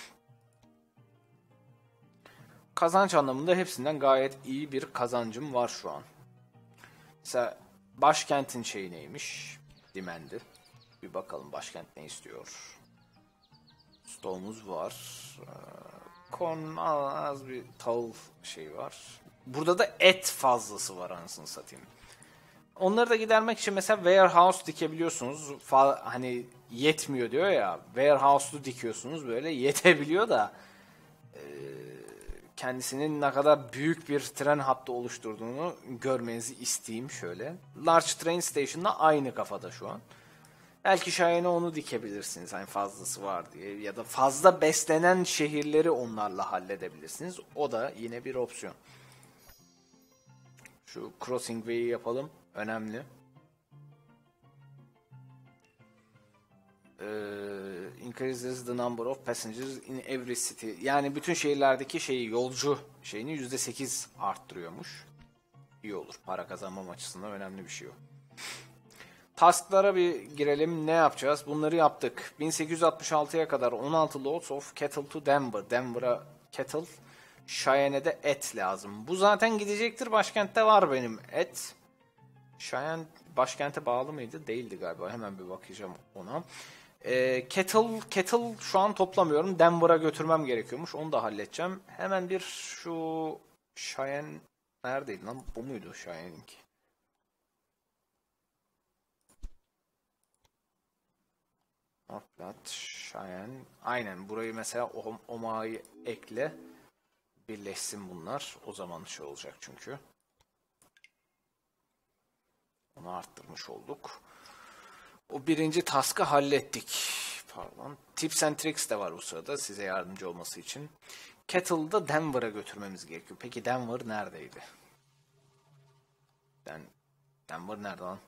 Kazanç anlamında hepsinden gayet iyi bir kazancım var şu an. Mesela başkentin şeyi neymiş? Demand'i. Bir bakalım başkent ne istiyor. Stoğumuz var. Korn az bir tahıl şey var. Burada da et fazlası var anasını satayım. Onları da gidermek için mesela warehouse dikebiliyorsunuz. Fa- hani yetmiyor diyor ya. Warehouse'lu dikiyorsunuz böyle yetebiliyor da e, kendisinin ne kadar büyük bir tren hattı oluşturduğunu görmenizi isteyeyim şöyle. Large Train Station'la aynı kafada şu an. Belki Cheyenne'e onu dikebilirsiniz hani fazlası var diye ya da fazla beslenen şehirleri onlarla halledebilirsiniz. O da yine bir opsiyon. Şu Crossing Way'i yapalım. Önemli. Ee, increases the number of passengers in every city. Yani bütün şehirlerdeki şeyi yolcu şeyini yüzde sekiz arttırıyormuş. İyi olur. Para kazanmam açısından önemli bir şey o. Task'lara bir girelim. Ne yapacağız? Bunları yaptık. bin sekiz yüz altmış altıya kadar on altı loads of cattle to Denver. Denver'a cattle. Cheyenne'e de et lazım. Bu zaten gidecektir. Başkentte var benim et. Cheyenne başkente bağlı mıydı? Değildi galiba. Hemen bir bakacağım ona. Ee, cattle, cattle şu an toplamıyorum. Denver'a götürmem gerekiyormuş. Onu da halledeceğim. Hemen bir şu Cheyenne neredeydi lan? Bu muydu Cheyenne'inki? Northplat, Cheyenne. Aynen burayı mesela Omaha'yı ekle. Birleşsin bunlar. O zaman şey olacak çünkü. Bunu arttırmış olduk. O birinci task'ı hallettik. Pardon. Tips and Tricks de var bu sırada size yardımcı olması için. Kettle'ı da Denver'a götürmemiz gerekiyor. Peki Denver neredeydi? Den Denver nerede lan?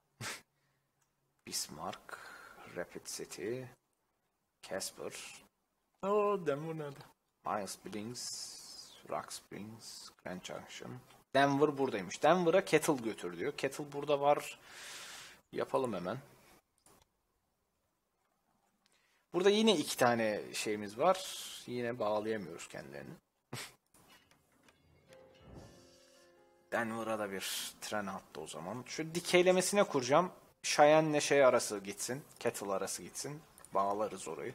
Bismarck, Rapid City, Casper. Oh, Denver nerede? Miles Springs, Rock Springs, Grand Junction. Denver buradaymış. Denver'a Kettle götür diyor. Kettle burada var. Yapalım hemen. Burada yine iki tane şeyimiz var. Yine bağlayamıyoruz kendilerini. Denver'a da bir tren attı o zaman. Şu dikeylemesine kuracağım. Cheyenne'le şey arası gitsin. Kettle arası gitsin. Bağlarız orayı.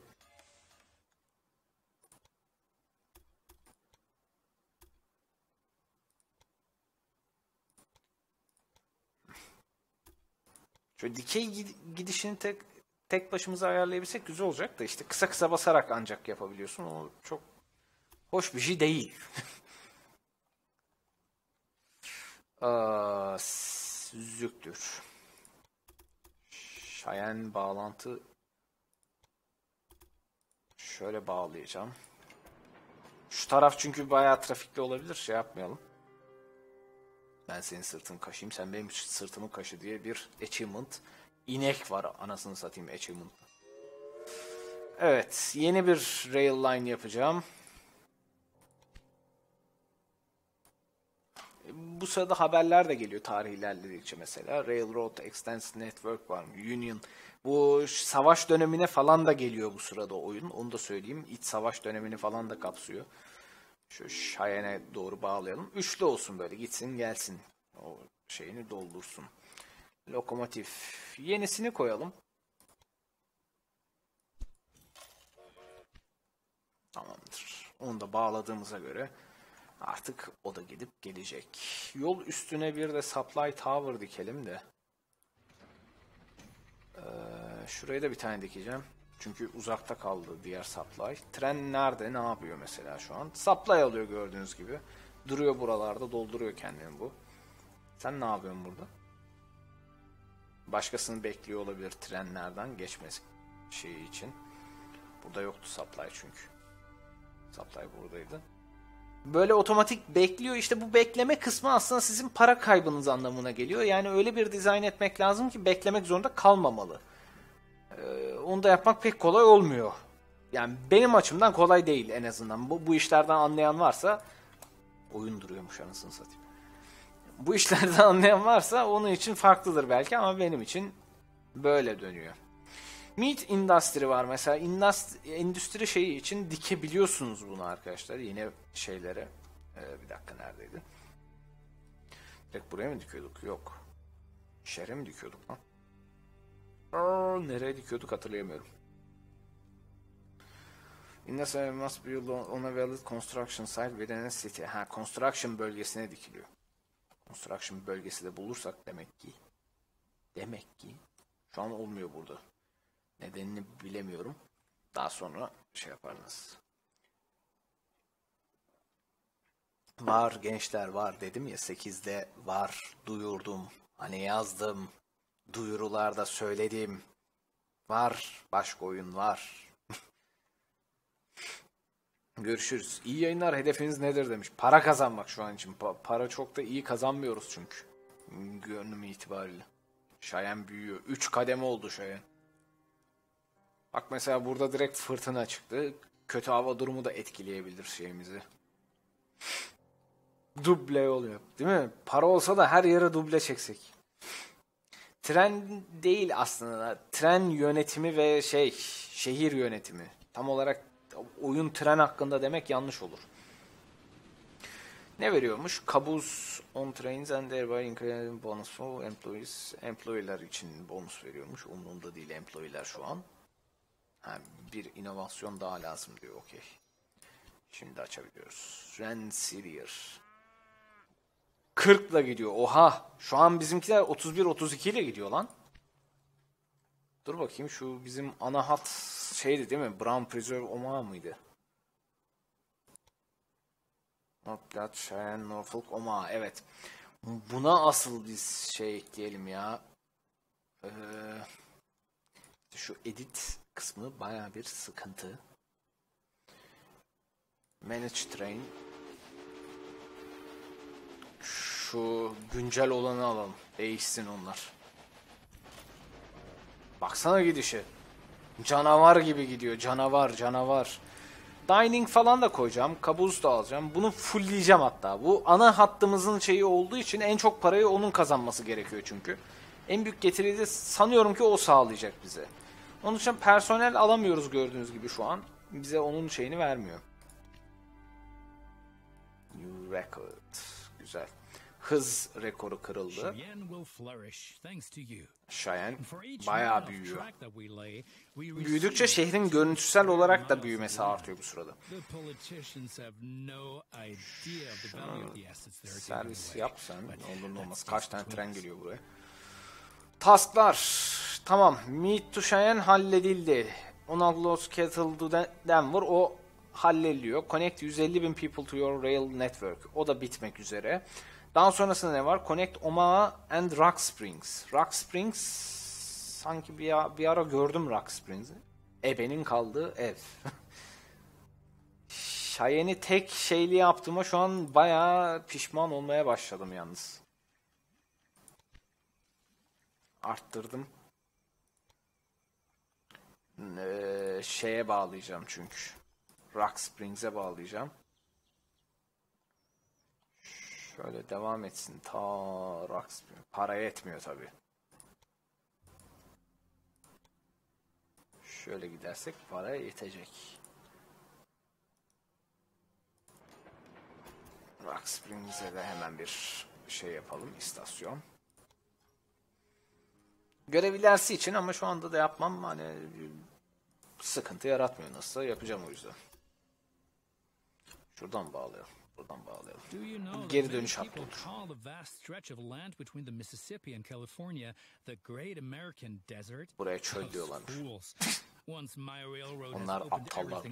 Şöyle dikey gidişini tek tek başımıza ayarlayabilsek güzel olacak da işte kısa kısa basarak ancak yapabiliyorsun. O çok hoş bir şey değil. Aa, züktür. Cheyenne bağlantı şöyle bağlayacağım. Şu taraf çünkü bayağı trafikli olabilir. Şey yapmayalım. Ben senin sırtını kaşıyım, sen benim sırtımı kaşı diye bir achievement. İnek var anasını satayım achievement. Evet, yeni bir rail line yapacağım. Bu sırada haberler de geliyor tarih ilerledikçe mesela. Railroad Extended Network var mı? Union. Bu savaş dönemine falan da geliyor bu sırada oyun. Onu da söyleyeyim. İç savaş dönemini falan da kapsıyor. Şu Cheyenne'e doğru bağlayalım. Üçlü olsun böyle gitsin gelsin. O şeyini doldursun. Lokomotif. Yenisini koyalım. Tamamdır. Onu da bağladığımıza göre artık o da gidip gelecek. Yol üstüne bir de supply tower dikelim de. Ee, şuraya da bir tane dikeceğim. Çünkü uzakta kaldı diğer supply. Tren nerede? Ne yapıyor mesela şu an? Supply alıyor gördüğünüz gibi. Duruyor buralarda. Dolduruyor kendini bu. Sen ne yapıyorsun burada? Başkasını bekliyor olabilir trenlerden geçmesi şeyi için. Burada yoktu supply çünkü. Supply buradaydı. Böyle otomatik bekliyor. İşte bu bekleme kısmı aslında sizin para kaybınız anlamına geliyor. Yani öyle bir dizayn etmek lazım ki beklemek zorunda kalmamalı. Ee, onu da yapmak pek kolay olmuyor. Yani benim açımdan kolay değil en azından. Bu, bu işlerden anlayan varsa oyun duruyormuş anasını satayım. Bu işlerden anlayan varsa onun için farklıdır belki ama benim için böyle dönüyor. Meat Industry var mesela. Industri, endüstri şeyi için dikebiliyorsunuz bunu arkadaşlar. Yine şeylere. Ee, bir dakika neredeydi? Direkt buraya mı dikiyorduk? Yok. Şehre mi dikiyorduk lan? Aa, nereye dikiyorduk hatırlayamıyorum. Industry must be on a valid construction site within a city. Ha, construction bölgesine dikiliyor. Construction bölgesi de bulursak demek ki demek ki şu an olmuyor burada. Nedenini bilemiyorum. Daha sonra şey yaparız. Var gençler var dedim ya sekizde var duyurdum. Hani yazdım. Duyurularda söyledim. Var başka oyun var. Görüşürüz. İyi yayınlar. Hedefiniz nedir demiş. Para kazanmak şu an için. Pa- para çok da iyi kazanmıyoruz çünkü. Görünüm itibariyle. Cheyenne büyüyor. üç kademe oldu Cheyenne. Bak mesela burada direkt fırtına çıktı. Kötü hava durumu da etkileyebilir şeyimizi. Duble oluyor. Değil mi? Para olsa da her yere duble çeksek. Tren değil aslında. Tren yönetimi ve şey şehir yönetimi. Tam olarak oyun tren hakkında demek yanlış olur. Ne veriyormuş? Kabuz on trains and thereby increasing bonus for employees. Employee'ler için bonus veriyormuş. Umurumda değil employee'ler şu an. Ha, bir inovasyon daha lazım diyor. Okey. Şimdi açabiliyoruz. Rensselaer. kırk ile gidiyor. Oha. Şu an bizimkiler otuz bir otuz iki ile gidiyor lan. Dur bakayım şu bizim ana hat şeydi değil mi? Brown Preserve Omaha mıydı? North Platte, Cheyenne, Norfolk, Omaha. Evet. Buna asıl biz şey ekleyelim ya. Ee, şu edit kısmı baya bir sıkıntı. Manage train. Şu güncel olanı alalım. Değişsin onlar. Baksana gidişi. Canavar gibi gidiyor. Canavar, canavar. Dining falan da koyacağım. Kabuz da alacağım. Bunu fullleyeceğim hatta. Bu ana hattımızın şeyi olduğu için en çok parayı onun kazanması gerekiyor çünkü. En büyük getiriyi de sanıyorum ki o sağlayacak bize. Onun için personel alamıyoruz gördüğünüz gibi şu an. Bize onun şeyini vermiyor. New record. Güzel. Hız rekoru kırıldı. Cheyenne bayağı büyüyor. Büyüdükçe şehrin görüntüsel olarak da büyümesi artıyor bu sırada. Şunu servis yap sen. Olur olmaz. Kaç tane tren geliyor buraya. Tasklar. Tamam. Meet to Cheyenne halledildi. Unlock Kettle to Denver. O hallediyor. Connect yüz elli bin people to your rail network. O da bitmek üzere. Daha sonrasında ne var? Connect Omaha and Rock Springs. Rock Springs sanki bir, bir ara gördüm Rock Springs'i. Ebe'nin kaldığı ev. Cheyenne'i tek şeyli yaptığıma şu an bayağı pişman olmaya başladım yalnız. Arttırdım. Ee, şeye bağlayacağım çünkü. Rock Springs'e bağlayacağım. Şöyle devam etsin. Ta Rock Springs. Paraya etmiyor tabii. Şöyle gidersek paraya yetecek. Rock Springs'e de hemen bir şey yapalım. İstasyon. Görev ilerisi için ama şu anda da yapmam hani sıkıntı yaratmıyor. Nasılsa yapacağım o yüzden. Şuradan bağlayalım. Buradan bağlayalım. Geri dönüş hattı olur. Buraya çöl diyorlarmış. Onlar aptallar.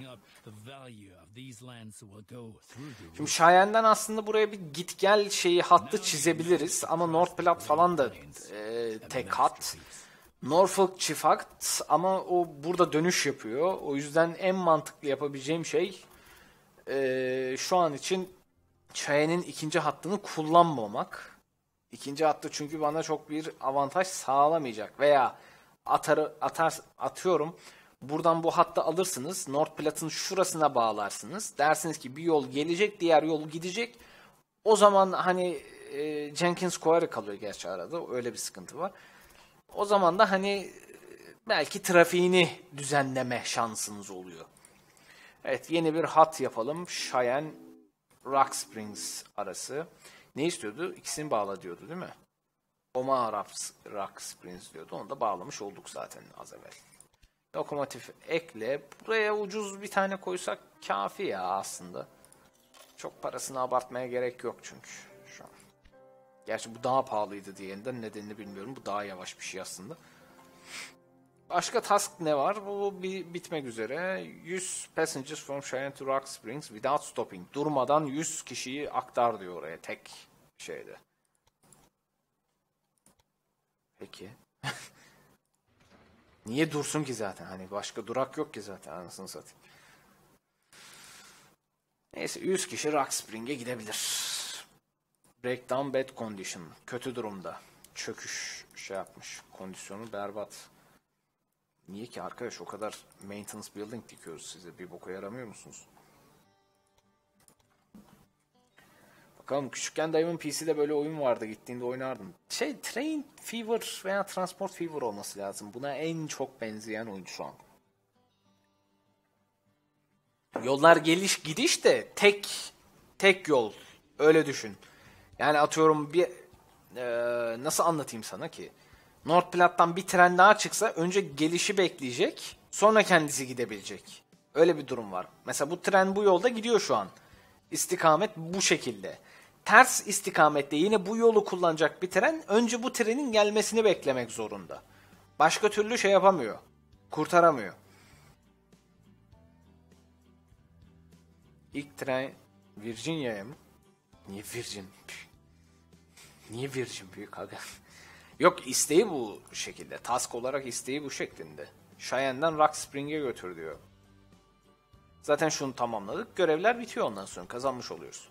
Şimdi Cheyenne'den aslında buraya bir git gel şeyi hattı çizebiliriz ama North Platte falan da e, tek hat. Norfolk çift hat ama o burada dönüş yapıyor. O yüzden en mantıklı yapabileceğim şey e, şu an için Cheyenne'in ikinci hattını kullanmamak. İkinci hattı çünkü bana çok bir avantaj sağlamayacak veya atarı atar atıyorum. Buradan bu hattı alırsınız. North Platte'ın şurasına bağlarsınız. Dersiniz ki bir yol gelecek, diğer yol gidecek. O zaman hani e, Jenkins Quarry kalıyor gerçi arada. Öyle bir sıkıntı var. O zaman da hani belki trafiğini düzenleme şansınız oluyor. Evet, yeni bir hat yapalım. Cheyenne Rock Springs arası. Ne istiyordu? İkisini bağla diyordu değil mi? Omaha Rock Springs diyordu. Onu da bağlamış olduk zaten az evvel. Lokomotif ekle. Buraya ucuz bir tane koysak kafi ya aslında. Çok parasını abartmaya gerek yok çünkü şu an. Gerçi bu daha pahalıydı diyenden nedenini bilmiyorum. Bu daha yavaş bir şey aslında. Başka task ne var? Bu bir bitmek üzere. yüz passengers from Cheyenne to Rock Springs without stopping. Durmadan yüz kişiyi aktar diyor oraya tek şeyde. Peki. Niye dursun ki zaten? Hani başka durak yok ki zaten anasını satayım. Neyse yüz kişi Rock Spring'e gidebilir. Breakdown bad condition. Kötü durumda. Çöküş şey yapmış. Kondisyonu berbat. Niye ki arkadaş o kadar maintenance building dikiyoruz size? Bir boka yaramıyor musunuz? Bakalım küçükken dayımın P C'de böyle oyun vardı. Gittiğinde oynardım. Şey Train Fever veya Transport Fever olması lazım. Buna en çok benzeyen oyun şu an. Yollar geliş gidiş de tek tek yol. Öyle düşün. Yani atıyorum bir e, nasıl anlatayım sana ki? North Platte'dan bir tren daha çıksa önce gelişi bekleyecek. Sonra kendisi gidebilecek. Öyle bir durum var. Mesela bu tren bu yolda gidiyor şu an. İstikamet bu şekilde. Ters istikamette yine bu yolu kullanacak bir tren önce bu trenin gelmesini beklemek zorunda. Başka türlü şey yapamıyor. Kurtaramıyor. İlk tren Virginia'ya mı? Niye Virgin? Niye Virgin büyük aga? Yok, isteği bu şekilde. Task olarak isteği bu şeklinde. Cheyenne'den Rock Spring'e götür diyor. Zaten şunu tamamladık. Görevler bitiyor ondan sonra. Kazanmış oluyoruz.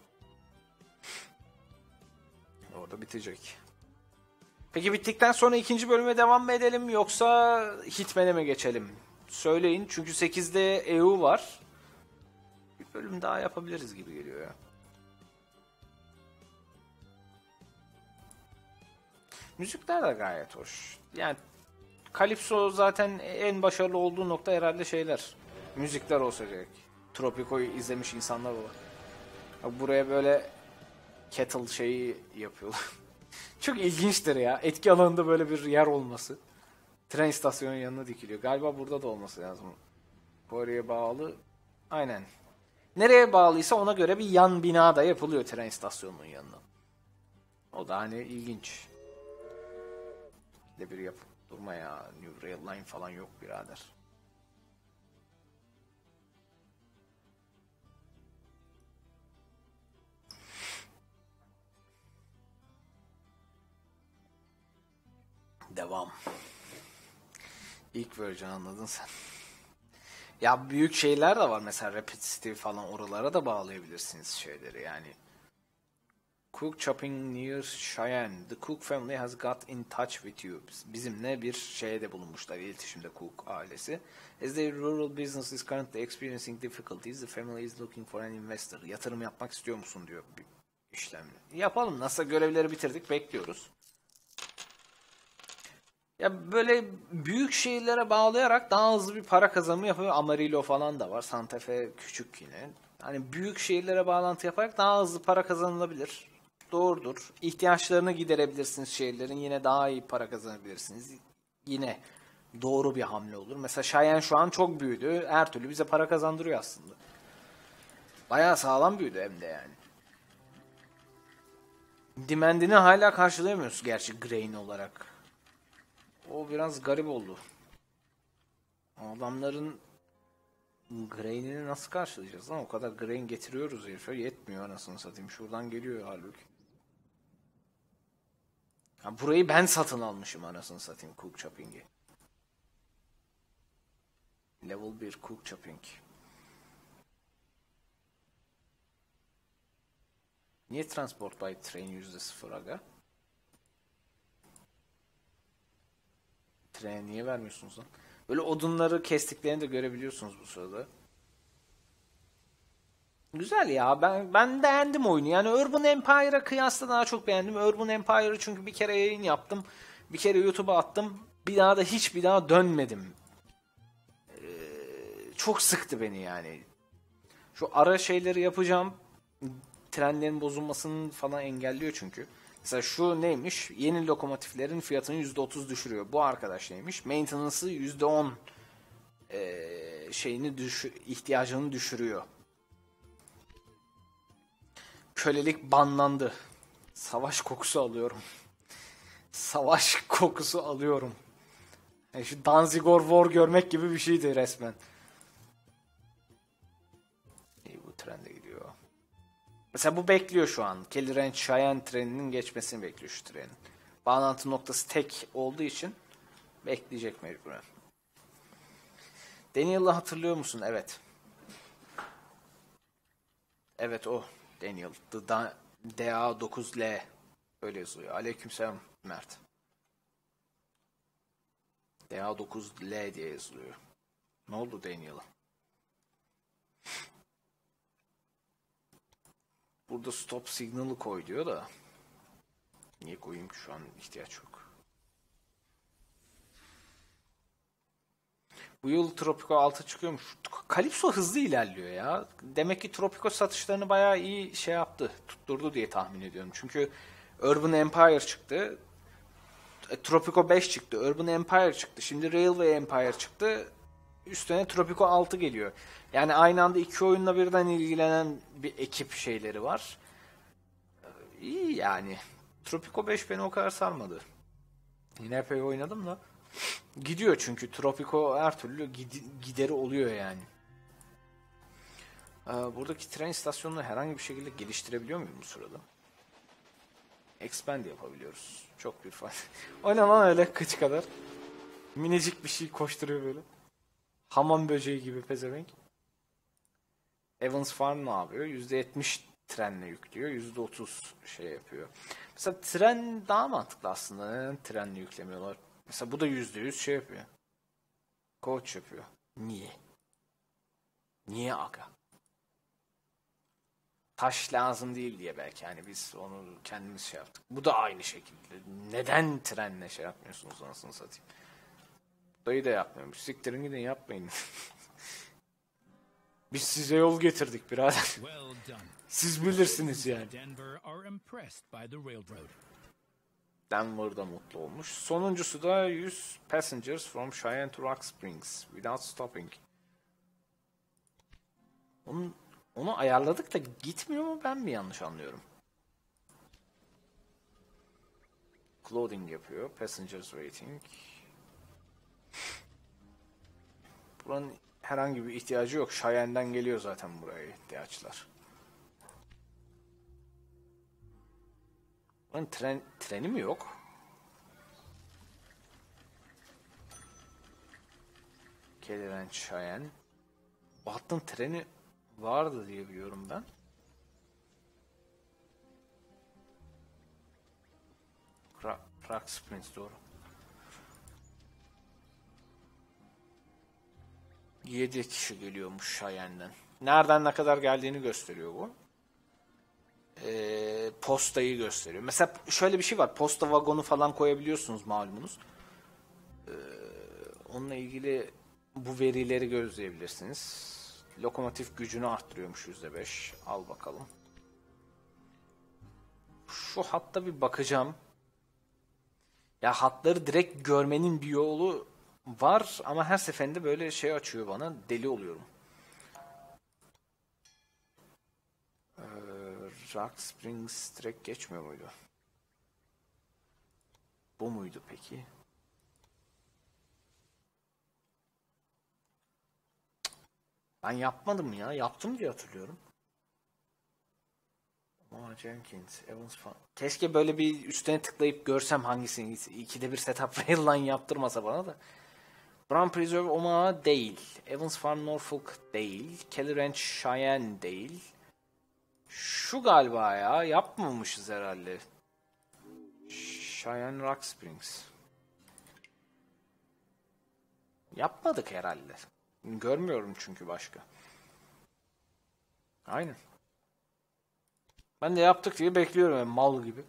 Orada bitecek. Peki bittikten sonra ikinci bölüme devam mı edelim yoksa Hitman'e mi geçelim? Söyleyin, çünkü sekizde E U var. Bir bölüm daha yapabiliriz gibi geliyor ya. Müzikler de gayet hoş. Yani Calypso zaten en başarılı olduğu nokta herhalde şeyler. Müzikler olsa gerek. Tropico'yu izlemiş insanlar var. Buraya böyle kettle şeyi yapıyorlar. Çok ilginçtir ya. Etki alanında böyle bir yer olması. Tren istasyonunun yanına dikiliyor. Galiba burada da olması lazım. Oraya bağlı. Aynen. Nereye bağlıysa ona göre bir yan bina da yapılıyor tren istasyonunun yanına. O da hani ilginç. De bir yapıp durma ya. New Rail Line falan yok birader. Devam. İlk version anladın sen. Ya büyük şeyler de var mesela Rapid City falan, oralara da bağlayabilirsiniz şeyleri yani. Cook chopping near Cheyenne. The Cook family has got in touch with you. Bizimle bir şeyde bulunmuşlar, iletişimde Cook ailesi. As their rural business is currently experiencing difficulties, the family is looking for an investor. Yatırım yapmak istiyor musun diyor bir işlemle. Yapalım. NASA görevleri bitirdik, bekliyoruz. Ya böyle büyük şehirlere bağlayarak daha hızlı bir para kazanımı yapıyor. Amarillo falan da var. Santa Fe küçük yine. Hani büyük şehirlere bağlantı yaparak daha hızlı para kazanılabilir. Doğrudur. İhtiyaçlarını giderebilirsiniz şehirlerin. Yine daha iyi para kazanabilirsiniz. Yine doğru bir hamle olur. Mesela Cheyenne şu an çok büyüdü. Her türlü bize para kazandırıyor aslında. Bayağı sağlam büyüdü hem de yani. Demandini hala karşılayamıyoruz gerçi grain olarak. O biraz garip oldu. Adamların grain'ini nasıl karşılayacağız lan? O kadar grain getiriyoruz herife. Yetmiyor anasını satayım. Şuradan geliyor halbuki. Ha, burayı ben satın almışım anasını satayım, Cook Chopping'i. Level bir Cook Chopping. Niye Transport by Train yüzde sıfır aga? Trene niye vermiyorsunuz lan? Böyle odunları kestiklerini de görebiliyorsunuz bu sırada. Güzel ya. Ben ben beğendim oyunu. Yani Urban Empire'a kıyasla daha çok beğendim. Urban Empire'ı çünkü bir kere yayın yaptım. Bir kere YouTube'a attım. Bir daha da hiç bir daha dönmedim. Ee, çok sıktı beni yani. Şu ara şeyleri yapacağım. Trenlerin bozulmasını falan engelliyor çünkü. Mesela şu neymiş? Yeni lokomotiflerin fiyatını yüzde otuz düşürüyor. Bu arkadaş neymiş? Maintenance'ı yüzde on ee, şeyini düşü ihtiyacını düşürüyor. Kölelik banlandı. Savaş kokusu alıyorum. Savaş kokusu alıyorum. Yani şu Danzigor War görmek gibi bir şeydi resmen. İyi, bu tren de gidiyor. Mesela bu bekliyor şu an. Kelly Ranch Cheyenne treninin geçmesini bekliyor şu trenin. Bağlantı noktası tek olduğu için bekleyecek mecburen. Daniel'ı hatırlıyor musun? Evet. Evet o. Daniel. D A dokuz L. Öyle yazılıyor. Aleykümselam Mert. D A dokuz L diye yazılıyor. Ne oldu Daniel'a? Burada stop signal'ı koy diyor da. Niye koyayım ki, şu an ihtiyaç yok. Bu yıl Tropico altı çıkıyormuş. Calypso hızlı ilerliyor ya. Demek ki Tropico satışlarını bayağı iyi şey yaptı. Tutturdu diye tahmin ediyorum. Çünkü Urban Empire çıktı. Tropico beş çıktı. Urban Empire çıktı. Şimdi Railway Empire çıktı. Üstüne Tropico altı geliyor. Yani aynı anda iki oyunla birden ilgilenen bir ekip şeyleri var. İyi yani. Tropico beş beni o kadar sarmadı. Yine epey oynadım da. Gidiyor çünkü Tropico her türlü gideri oluyor yani. Buradaki tren istasyonunu herhangi bir şekilde geliştirebiliyor muyum bu sırada? expand yapabiliyoruz. Çok bir fayda. O ne lan öyle kıç kadar. Minicik bir şey koşturuyor böyle. Hamam böceği gibi pezevenk. Evans Farm ne yapıyor? yüzde yetmiş trenle yüklüyor. yüzde otuz şey yapıyor. Mesela tren daha mantıklı aslında. Neden trenle yüklemiyorlar? Mesela bu da yüzde yüz şey yapıyor. Coach yapıyor. Niye? Niye aga? Taş lazım değil diye belki. Yani biz onu kendimiz şey yaptık. Bu da aynı şekilde. Neden trenle şey yapmıyorsunuz anasını satayım? Dayı da yapmıyormuş. Siktirin gidin yapmayın. Biz size yol getirdik birader. Siz bilirsiniz yani. Denver'da mutlu olmuş. Sonuncusu da yüz passengers from Cheyenne to Rock Springs without stopping. Onu, onu ayarladık da gitmiyor mu, ben mi yanlış anlıyorum? Clothing yapıyor. Passengers rating. Buranın herhangi bir ihtiyacı yok. Cheyenne'den geliyor zaten buraya ihtiyaçlar. Buranın tren, treni mi yok? Kelly Cheyenne. Bu hattın treni vardı diye biliyorum ben. Rock Springs doğru. yedi kişi geliyormuş Cheyenne'den. Nereden ne kadar geldiğini gösteriyor bu. Ee, postayı gösteriyor. Mesela şöyle bir şey var. Posta vagonu falan koyabiliyorsunuz malumunuz. Ee, onunla ilgili bu verileri gözleyebilirsiniz. Lokomotif gücünü arttırıyormuş yüzde beş. Al bakalım. Şu hatta bir bakacağım. Ya hatları direkt görmenin bir yolu var ama her seferinde böyle şey açıyor bana. Deli oluyorum. Ee, Rock Springs direkt geçmiyor muydu? Bu muydu peki? Ben yapmadım ya. Yaptım diye hatırlıyorum. Ama Jenkins, Evans falan. Keşke böyle bir üstüne tıklayıp görsem hangisini. İkide bir setup rail'line yaptırmasa bana da. Brown Preserve Omaha değil. Evans Farm Norfolk değil. Kelly Ranch Cheyenne değil. Şu galiba ya. Yapmamışız herhalde. Cheyenne Rock Springs. Yapmadık herhalde. Görmüyorum çünkü başka. Aynen. Ben de yaptık diye bekliyorum yani mal gibi.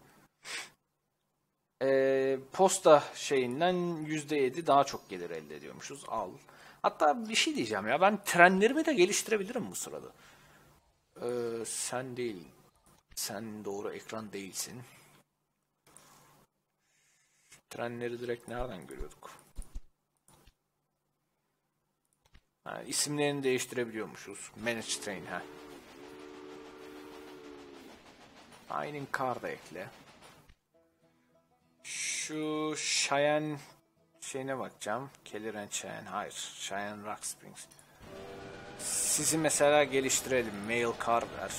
Ee, posta şeyinden yüzde yedi daha çok gelir elde ediyormuşuz. Al. Hatta bir şey diyeceğim ya. Ben trenlerimi de geliştirebilirim bu sırada. Ee, sen değil. Sen doğru ekran değilsin. Trenleri direkt nereden görüyorduk? Ha, isimlerini değiştirebiliyormuşuz. Manage train ha. Mining car da ekle. Şu Cheyenne şeyine bakacağım. Kelly Ranch Cheyenne. Hayır. Cheyenne Rock Springs. Sizi mesela geliştirelim. Mail car ver.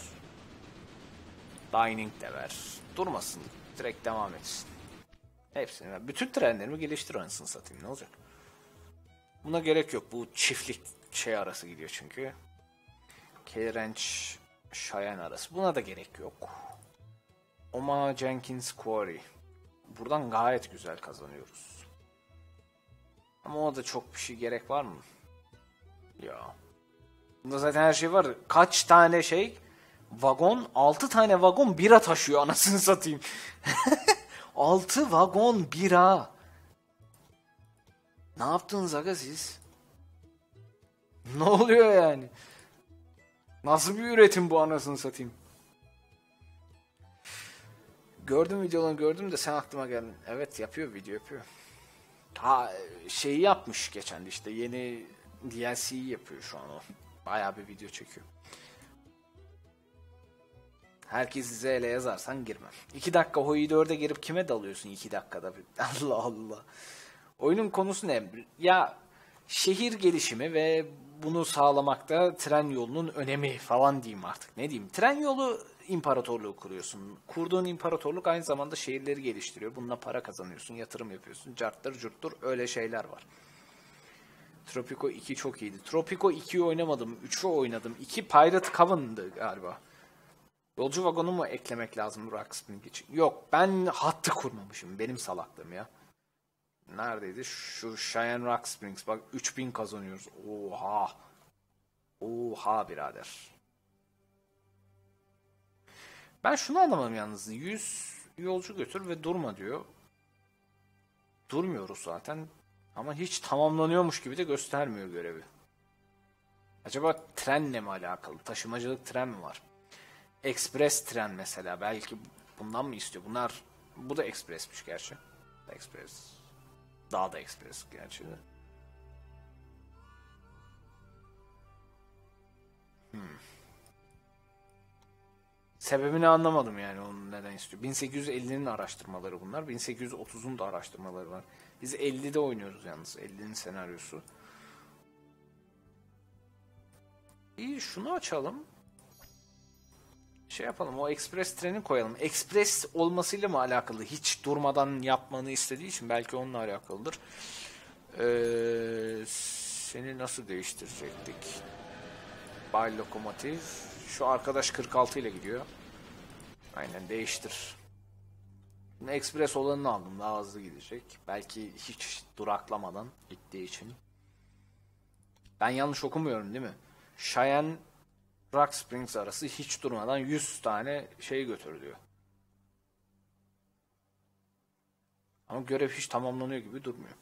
Dining de ver. Durmasın. Direkt devam etsin. Hepsini ver. Bütün trenlerimi geliştir anasını satayım. Ne olacak? Buna gerek yok. Bu çiftlik şey arası gidiyor çünkü. Kelly Ranch Cheyenne arası. Buna da gerek yok. Omaha Jenkins Quarry. Buradan gayet güzel kazanıyoruz. Ama ona da çok bir şey gerek var mı? Ya. Bunda zaten her şey var. Kaç tane şey? Vagon. altı tane vagon bira taşıyor anasını satayım. altı vagon bira. Ne yaptınız aga siz? Ne oluyor yani? Nasıl bir üretim bu anasını satayım? Gördüm videolarını gördüm de sen aklıma geldin. Evet yapıyor, video yapıyor. Ha şeyi yapmış geçen de işte yeni D L C'yi yapıyor şu an o. Bayağı bir video çekiyor. Herkes Z ile yazarsan girmem. iki dakika Hoi dörde girip kime dalıyorsun iki dakikada? Allah Allah. Oyunun konusu ne? Ya Şehir gelişimi ve bunu sağlamakta tren yolunun önemi falan diyeyim artık. Ne diyeyim? Tren yolu imparatorluğu kuruyorsun. Kurduğun imparatorluk aynı zamanda şehirleri geliştiriyor. Bununla para kazanıyorsun, yatırım yapıyorsun. Carttır curttur öyle şeyler var. Tropico iki çok iyiydi. Tropico ikiyi oynamadım. üçü oynadım. iki Pirate Coven'dı galiba. Yolcu vagonu mu eklemek lazım Rockspring için? Yok, ben hattı kurmamışım. Benim salaklığım ya. Neredeydi? Şu Cheyenne Rock Springs. Bak üç bin kazanıyoruz. Oha. Oha birader. Ben şunu anlamadım yalnız. yüz yolcu götür ve durma diyor. Durmuyoruz zaten. Ama hiç tamamlanıyormuş gibi de göstermiyor görevi. Acaba trenle mi alakalı? Taşımacılık tren mi var? Express tren mesela. Belki bundan mı istiyor? Bunlar... Bu da Express'miş gerçi. Express... Daha da Express gerçi de. Hmm. Sebebini anlamadım yani onun neden istiyor. bin sekiz yüz ellinin araştırmaları bunlar. bin sekiz yüz otuzun da araştırmaları var. Biz ellide oynuyoruz yalnız. ellinin senaryosu. İyi şunu açalım. Şey yapalım, o Express treni koyalım. Express olmasıyla mı alakalı? Hiç durmadan yapmanı istediği için belki onunla alakalıdır. Ee, seni nasıl değiştirecektik? Bay Lokomotiv. Şu arkadaş kırk altı ile gidiyor. Aynen değiştir. Şimdi Express olanını aldım. Daha hızlı gidecek. Belki hiç duraklamadan gittiği için. Ben yanlış okumuyorum değil mi? Cheyenne Rock Springs arası hiç durmadan yüz tane şey götür diyor. Ama görev hiç tamamlanıyor gibi durmuyor.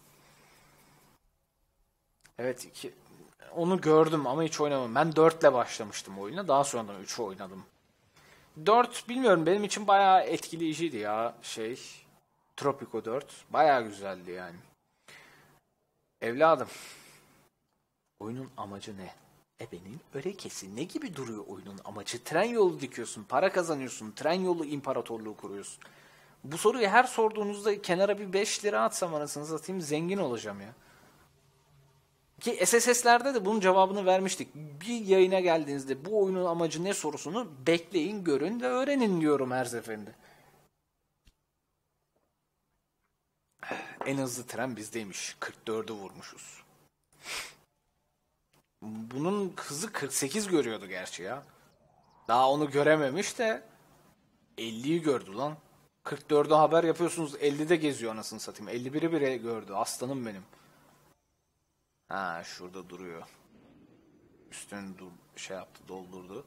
Evet iki, onu gördüm ama hiç oynamadım. Ben dört ile başlamıştım oyuna. Daha sonradan üçü oynadım. dört bilmiyorum benim için bayağı etkileyiciydi ya şey. Tropico dört. Bayağı güzeldi yani. Evladım. Oyunun amacı ne? Ebenin örekesi. Ne gibi duruyor oyunun amacı? Tren yolu dikiyorsun, para kazanıyorsun, tren yolu imparatorluğu kuruyorsun. Bu soruyu her sorduğunuzda kenara bir beş lira atsam anasını satayım zengin olacağım ya. Ki S S S'lerde de bunun cevabını vermiştik. Bir yayına geldiğinizde bu oyunun amacı ne sorusunu bekleyin, görün ve öğrenin diyorum her seferinde. En hızlı tren bizdeymiş. kırk dördü vurmuşuz. Bunun hızı kırk sekiz görüyordu gerçi ya. Daha onu görememiş de elliyi gördü lan. kırk dördü haber yapıyorsunuz ellide geziyor anasını satayım. elli biri bile gördü. Aslanım benim. Ha şurada duruyor. Üstünü dur şey yaptı doldurdu.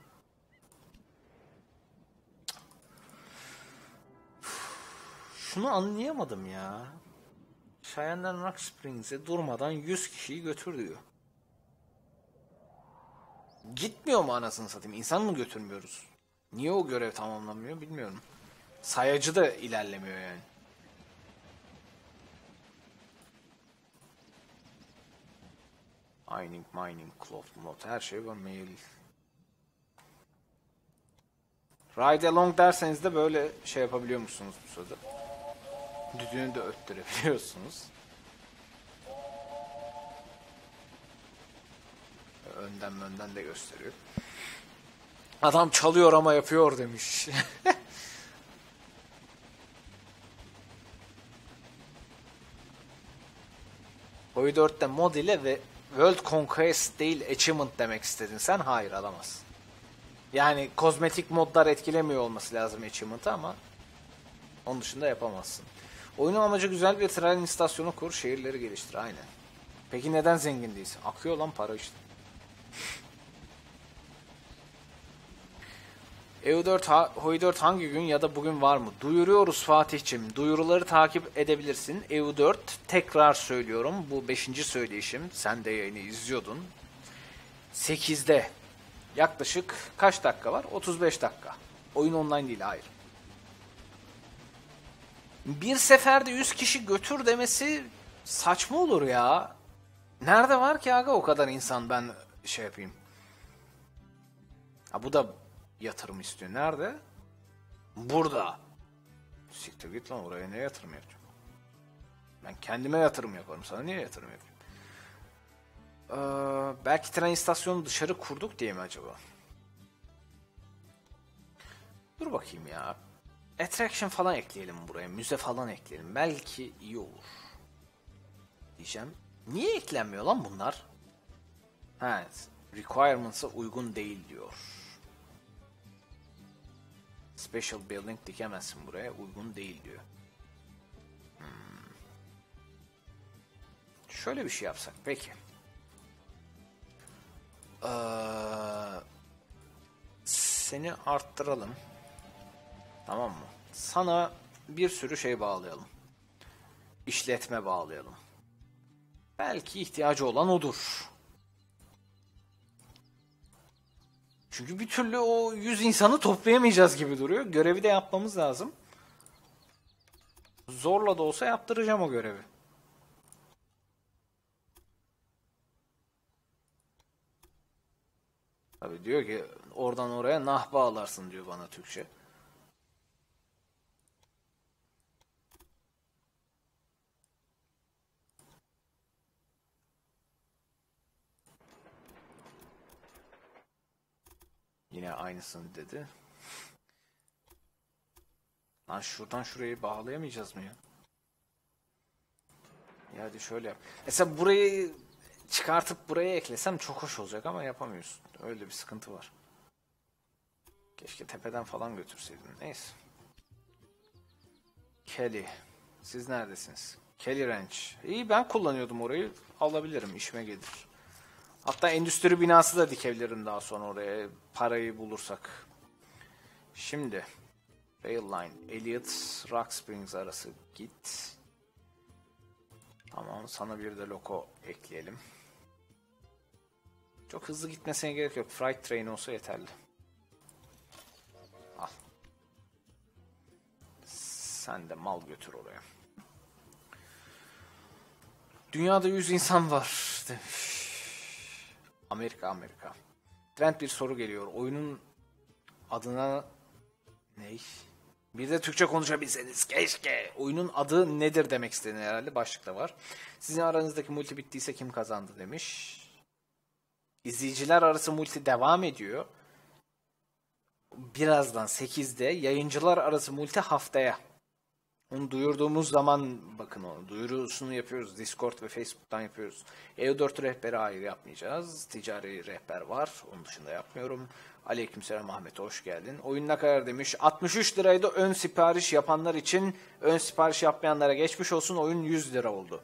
Şunu anlayamadım ya. Cheyenne'den Rock Springs'e durmadan yüz kişiyi götür diyor. Gitmiyor mu anasını satayım? İnsan mı götürmüyoruz? Niye o görev tamamlanmıyor bilmiyorum. Sayacı da ilerlemiyor yani. Mining, mining, cloth, mod her şey var. Mail. Ride along derseniz de böyle şey yapabiliyor musunuz bu sırada? Düdüğünü de öttürebiliyorsunuz. Önden önden de gösteriyor. Adam çalıyor ama yapıyor demiş. Hoi dörtte mod ile ve World Conquest değil Achievement demek istedin sen. Hayır alamazsın. Yani kozmetik modlar etkilemiyor olması lazım Achievement'ı ama onun dışında yapamazsın. Oyunun amacı güzel bir tren istasyonu kur, şehirleri geliştir. Aynen. Peki neden zengin değilsin? Akıyor lan para işte. E U dört, Hoi dört hangi gün ya da bugün var mı? Duyuruyoruz Fatih'cim. Duyuruları takip edebilirsin. E U dört tekrar söylüyorum. Bu beşinci söyleyişim. Sen de yayını izliyordun. sekizde. Yaklaşık kaç dakika var? otuz beş dakika. Oyun online değil, hayır. Bir seferde yüz kişi götür demesi saçma olur ya. Nerede var ki aga o kadar insan ben şey yapayım. Ha bu da yatırım istiyor. Nerede? Burada. Siktir git lan oraya ne yatırım yapacağım? Ben kendime yatırım yaparım. Sana niye yatırım yapayım? Ee, belki tren istasyonu dışarı kurduk diye mi acaba? Dur bakayım ya. Attraction falan ekleyelim buraya. Müze falan ekleyelim. Belki iyi olur. Diyeceğim. Niye eklenmiyor lan bunlar? Ha, requirements'a uygun değil diyor. Special building dikemezsin buraya. Uygun değil diyor. Hmm. Şöyle bir şey yapsak. Peki. Ee, seni arttıralım. Tamam mı? Sana bir sürü şey bağlayalım. İşletme bağlayalım. Belki ihtiyacı olan odur. Çünkü bir türlü o yüz insanı toplayamayacağız gibi duruyor. Görevi de yapmamız lazım. Zorla da olsa yaptıracağım o görevi. Tabii diyor ki oradan oraya nah bağlarsın diyor bana Türkçe. Yine aynısını dedi. Lan şuradan şurayı bağlayamayacağız mı ya? Ya hadi şöyle yap. Mesela burayı çıkartıp buraya eklesem çok hoş olacak ama yapamıyorsun. Öyle bir sıkıntı var. Keşke tepeden falan götürseydin. Neyse. Kelly. Siz neredesiniz? Kelly Ranch. İyi, ben kullanıyordum orayı. Alabilirim. İşime gelir. Hatta endüstri binası da dikebilirim daha sonra oraya. Parayı bulursak. Şimdi. Rail Line. Elliot Rock Springs arası git. Tamam. Sana bir de loko ekleyelim. Çok hızlı gitmesine gerek yok. Freight train olsa yeterli. Al. Sen de mal götür oraya. Dünyada yüz insan var demiş. Amerika Amerika. Trend bir soru geliyor. Oyunun adına ne? Bir de Türkçe konuşabilseniz keşke. Oyunun adı nedir demek istediğini herhalde başlıkta var. Sizin aranızdaki multi bittiyse kim kazandı demiş. İzleyiciler arası multi devam ediyor. Birazdan sekizde, yayıncılar arası multi haftaya. Onu duyurduğumuz zaman bakın onu duyurusunu yapıyoruz. Discord ve Facebook'tan yapıyoruz. E U dört rehberi hayır yapmayacağız. Ticari rehber var. Onun dışında yapmıyorum. Aleykümselam Ahmet, hoş geldin. Oyun ne kadar demiş. altmış üç liraydı ön sipariş yapanlar için. Ön sipariş yapmayanlara geçmiş olsun. Oyun yüz lira oldu.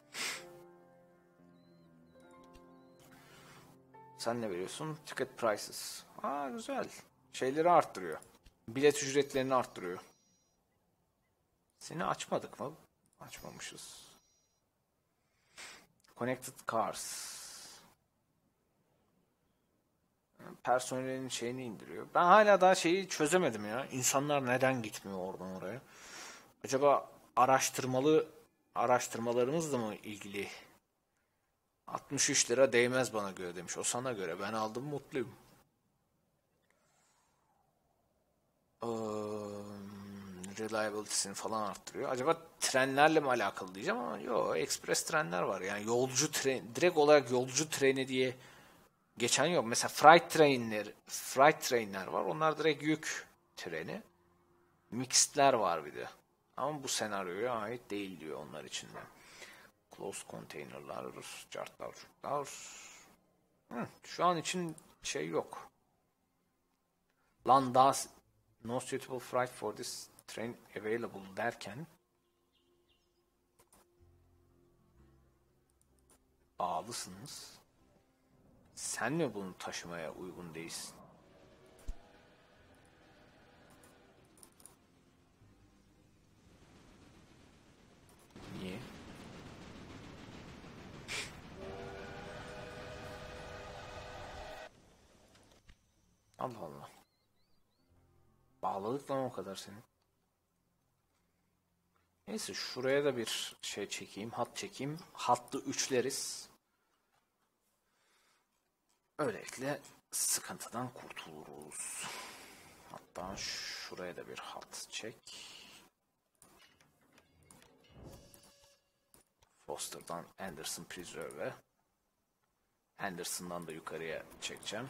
Sen ne veriyorsun? Ticket prices. Aa, güzel. Şeyleri arttırıyor. Bilet ücretlerini arttırıyor. Seni açmadık mı? Açmamışız. Connected Cars. Personelin şeyini indiriyor. Ben hala daha şeyi çözemedim ya. İnsanlar neden gitmiyor oradan oraya? Acaba araştırmalı araştırmalarımızla mı ilgili? altmış üç lira değmez bana göre demiş. O sana göre. Ben aldım, mutluyum. Ee, reliability'sini falan arttırıyor. Acaba trenlerle mi alakalı diyeceğim ama yok, ekspres trenler var. Yani yolcu tren, direkt olarak yolcu treni diye geçen yok. Mesela freight trainler, freight trainler var. Onlar direkt yük treni. Mixed'ler var bir de. Ama bu senaryoya ait değil diyor onlar içinde. Closed container'lar, cartlar, çurtlar. Hı, şu an için şey yok. Lan daha no suitable freight for this train available derken bağlısınız. Sen mi bunu taşımaya uygun değilsin? Niye? Allah Allah. Bağladık lan o kadar senin. Neyse şuraya da bir şey çekeyim, hat çekeyim. Hattı üçleriz. Böylelikle sıkıntıdan kurtuluruz. Hatta şuraya da bir hat çek. Foster'dan Anderson Preserve'e. Anderson'dan da yukarıya çekeceğim.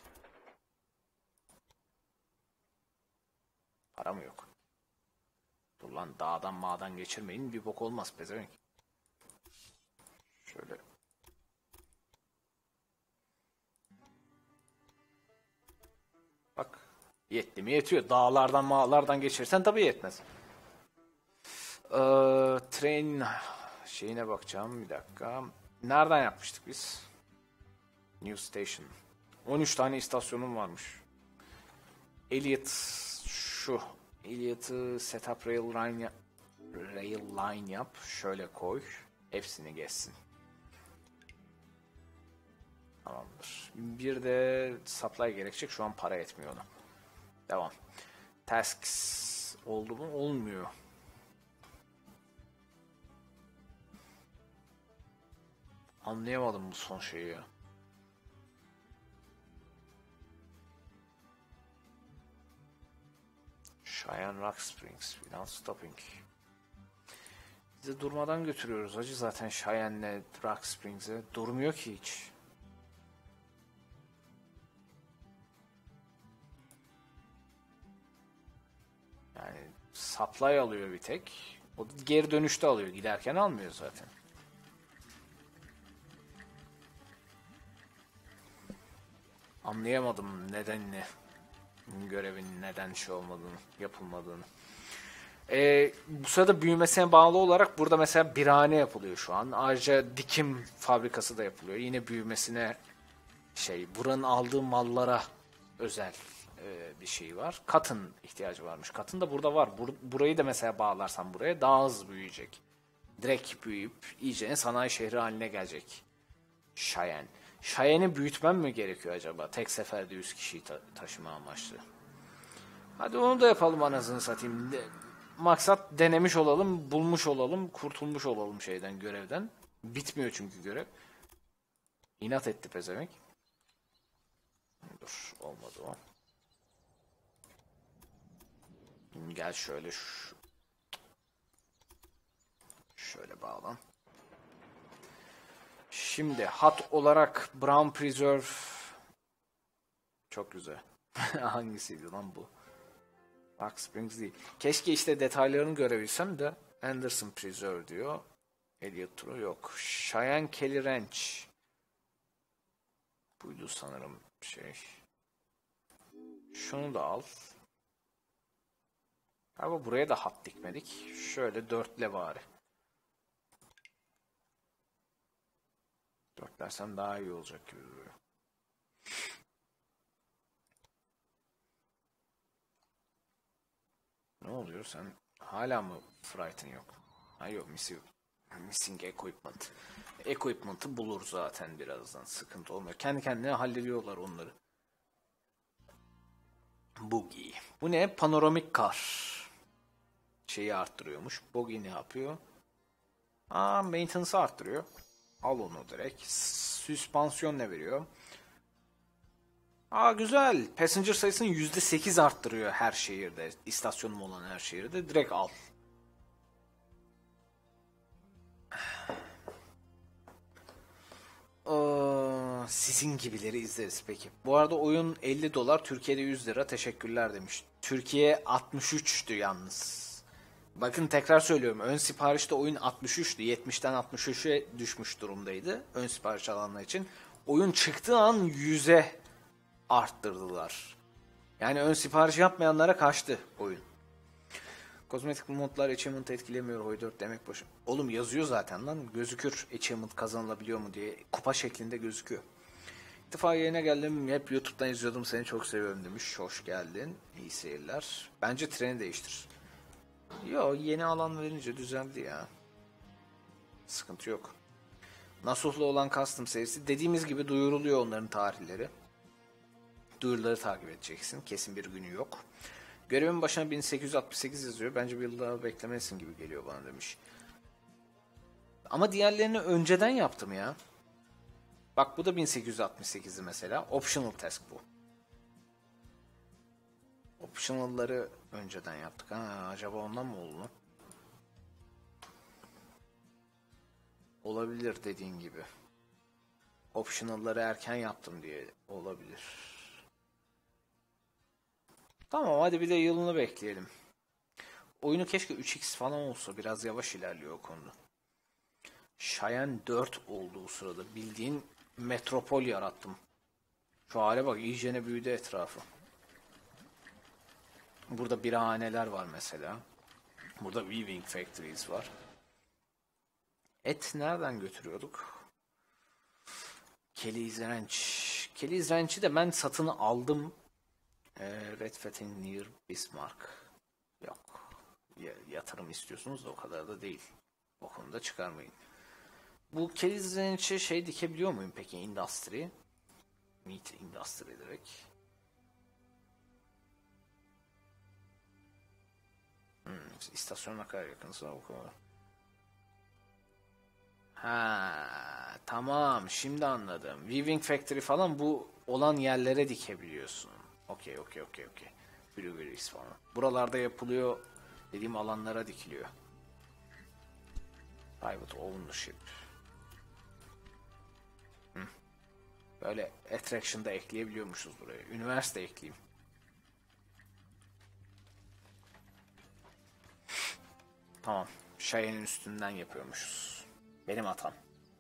Para mı yok? Dur lan, dağdan mağdan geçirmeyin, bir bok olmaz pezevenk. Şöyle. Bak. Yetti mi yetiyor. Dağlardan mağlardan geçirsen tabii yetmez. Ee, train şeyine bakacağım bir dakika. Nereden yapmıştık biz? New Station. on üç tane istasyonum varmış. Elliot şu. Elliot'ı setup rail line yap. Rail line yap. Şöyle koy. Hepsini geçsin. Tamamdır. Bir de supply gerekecek. Şu an para etmiyor ona. Devam. Tasks oldu mu? Olmuyor. Anlayamadım bu son şeyi ya. Cheyenne Rock Springs without stopping. Biz de durmadan götürüyoruz hacı zaten Cheyenne'le Rock Springs'e. Durmuyor ki hiç. Yani supply alıyor bir tek. O da geri dönüşte alıyor. Giderken almıyor zaten. Anlayamadım nedenini. Görevin neden şey olmadığını, yapılmadığını. Ee, bu sırada büyümesine bağlı olarak burada mesela birhane yapılıyor şu an. Ayrıca dikim fabrikası da yapılıyor. Yine büyümesine şey, buranın aldığı mallara özel e, bir şey var. Katın ihtiyacı varmış. Katın da burada var. Bur- burayı da mesela bağlarsan buraya daha hızlı büyüyecek. Direkt büyüyüp iyice sanayi şehri haline gelecek. Cheyenne. Cheyenne'i büyütmem mi gerekiyor acaba? Tek seferde yüz kişiyi ta- taşıma amaçlı. Hadi onu da yapalım anasını satayım. De- Maksat denemiş olalım, bulmuş olalım, kurtulmuş olalım şeyden, görevden. Bitmiyor çünkü görev. İnat etti pezevenk. Dur, olmadı o. Gel şöyle şu... Şöyle bağlan. Şimdi hat olarak Brown Preserve çok güzel. Hangisiydi lan bu? Rock Springs değil. Keşke işte detaylarını görebilsem de Anderson Preserve diyor. Elliot True yok. Cheyenne Kelly Ranch. Buydu sanırım şey. Şunu da al. Ama buraya da hat dikmedik. Şöyle dörtle bari. Dörtlersem daha iyi olacak gibi duruyor. Ne oluyor sen? Hala mı Frighten yok? Ha yok, missing, missing equipment. Equipment'ı bulur zaten birazdan. Sıkıntı olmuyor. Kendi kendine hallediyorlar onları. Boogie. Bu ne? Panoramik kar. Şeyi arttırıyormuş. Boogie ne yapıyor? Aa, maintenance'ı arttırıyor. Al onu direkt. Süspansiyon ne veriyor? Aa güzel. Passenger sayısını yüzde sekiz arttırıyor her şehirde. İstasyonum olan her şehirde. Direkt al. Aa, sizin gibileri izleriz peki. Bu arada oyun elli dolar, Türkiye'de yüz lira. Teşekkürler demiş. Türkiye altmış üçtü yalnız. Bakın tekrar söylüyorum. Ön siparişte oyun altmış üçtü. yetmişten altmış üçe düşmüş durumdaydı. Ön sipariş alanlar için. Oyun çıktığı an yüze arttırdılar. Yani ön sipariş yapmayanlara kaçtı oyun. Kozmetik modlar achievement etkilemiyor. Hoy dört demek boşu. Oğlum yazıyor zaten lan. Gözükür achievement kazanılabiliyor mu diye. Kupa şeklinde gözüküyor. İlk defa yayına geldim. Hep YouTube'dan izliyordum. Seni çok seviyorum demiş. Hoş geldin. İyi seyirler. Bence treni değiştir. Yo, yeni alan verince düzeldi ya. Sıkıntı yok. Nasuh'la olan custom serisi dediğimiz gibi duyuruluyor onların tarihleri. Duyuruları takip edeceksin. Kesin bir günü yok. Görevin başına bin sekiz yüz altmış sekiz yazıyor. Bence bir yıl daha beklemelisin gibi geliyor bana demiş. Ama diğerlerini önceden yaptım ya. Bak bu da bin sekiz yüz altmış sekizdi mesela. Optional task bu. Optional'ları önceden yaptık. Ha, acaba ondan mı oldu? Olabilir dediğin gibi. Optional'ları erken yaptım diye olabilir. Tamam, hadi bir de yılını bekleyelim. Oyunu keşke üç x falan olsa, biraz yavaş ilerliyor o konuda. Cheyenne dört olduğu sırada bildiğin metropol yarattım. Şu hale bak, iyicene büyüdü etrafı. Burada birahaneler var mesela. Burada weaving factories var. Et nereden götürüyorduk? Kelly's Ranch. Kelly's Ranch'i de ben satın aldım. Ee, Red Fatting near Bismarck. Yok. Ya, yatırım istiyorsunuz da o kadar da değil. O konuda çıkarmayın. Bu Kelly's Ranch'e şey dikebiliyor muyum peki? Industry. Meat Industry direkt. Hmm, istasyona kadar yakınsa o kadar. Ha, tamam, şimdi anladım. Weaving Factory falan bu olan yerlere dikebiliyorsun. Okey, okey, okey, okey. Breweries falan. Buralarda yapılıyor dediğim alanlara dikiliyor. Private ownership. Hı. Böyle attraction'da ekleyebiliyormuşuz buraya. Üniversite ekleyeyim. Tamam. Cheyenne'in üstünden yapıyormuşuz. Benim hatam.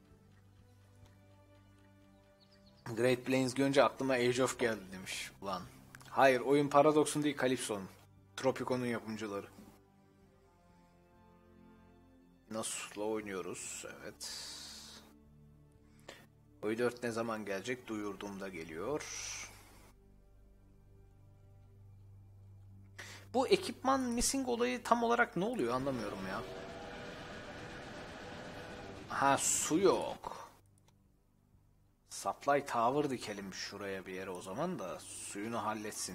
Great Plains görünce aklıma Age of geldi demiş. Ulan. Hayır, oyun Paradox'un değil, Calypso'nun. Tropico'nun yapımcıları. Nasıl oynuyoruz? Evet. Oy dört ne zaman gelecek? Duyurduğumda geliyor. Bu ekipman missing olayı tam olarak ne oluyor anlamıyorum ya. Ha, su yok. Supply tower dikelim şuraya bir yere o zaman da suyunu halletsin.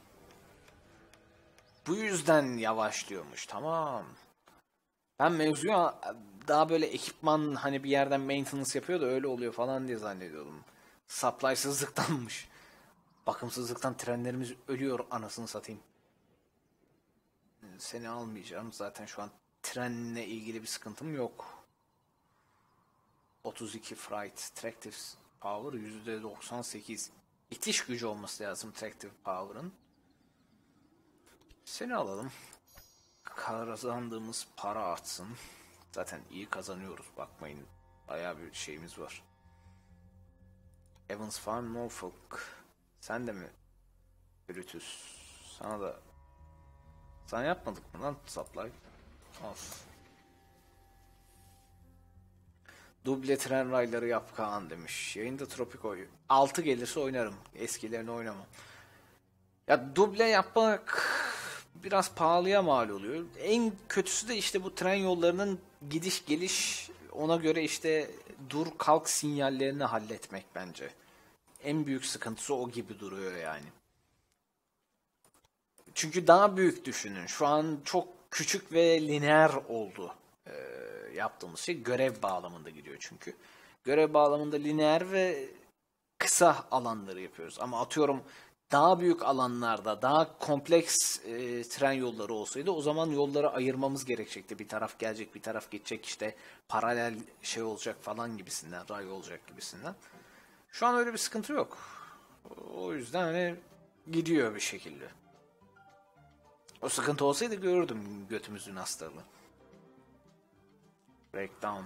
Bu yüzden yavaşlıyormuş. Tamam. Ben mevzuyu daha böyle ekipman hani bir yerden maintenance yapıyor da öyle oluyor falan diye zannediyordum. Supply'sızlıktanmış. Bakımsızlıktan trenlerimiz ölüyor, anasını satayım. Seni almayacağım. Zaten şu an trenle ilgili bir sıkıntım yok. otuz iki freight. Tractive power yüzde doksan sekiz. İtiş gücü olması lazım tractive power'ın. Seni alalım. Kazandığımız para artsın. Zaten iyi kazanıyoruz, bakmayın. Bayağı bir şeyimiz var. Evans Farm, Norfolk. Sen de mi? Brutus. Sana da... Sana yapmadık mı lan supply? Of. Duble tren rayları yap Kaan demiş. Yayında Tropico'yu. altı gelirse oynarım. Eskilerini oynamam. Ya duble yapmak biraz pahalıya mal oluyor. En kötüsü de işte bu tren yollarının gidiş geliş, ona göre işte dur kalk sinyallerini halletmek bence. En büyük sıkıntısı o gibi duruyor yani. Çünkü daha büyük düşünün. Şu an çok küçük ve lineer oldu ee, yaptığımız şey. Görev bağlamında gidiyor çünkü. Görev bağlamında lineer ve kısa alanları yapıyoruz. Ama atıyorum daha büyük alanlarda daha kompleks e, tren yolları olsaydı o zaman yolları ayırmamız gerekecekti. Bir taraf gelecek, bir taraf geçecek, işte paralel şey olacak falan gibisinden, ray olacak gibisinden. Şu an öyle bir sıkıntı yok. O yüzden hani gidiyor bir şekilde. O sıkıntı olsaydı görürdüm götümüzün hastalığını. Breakdown.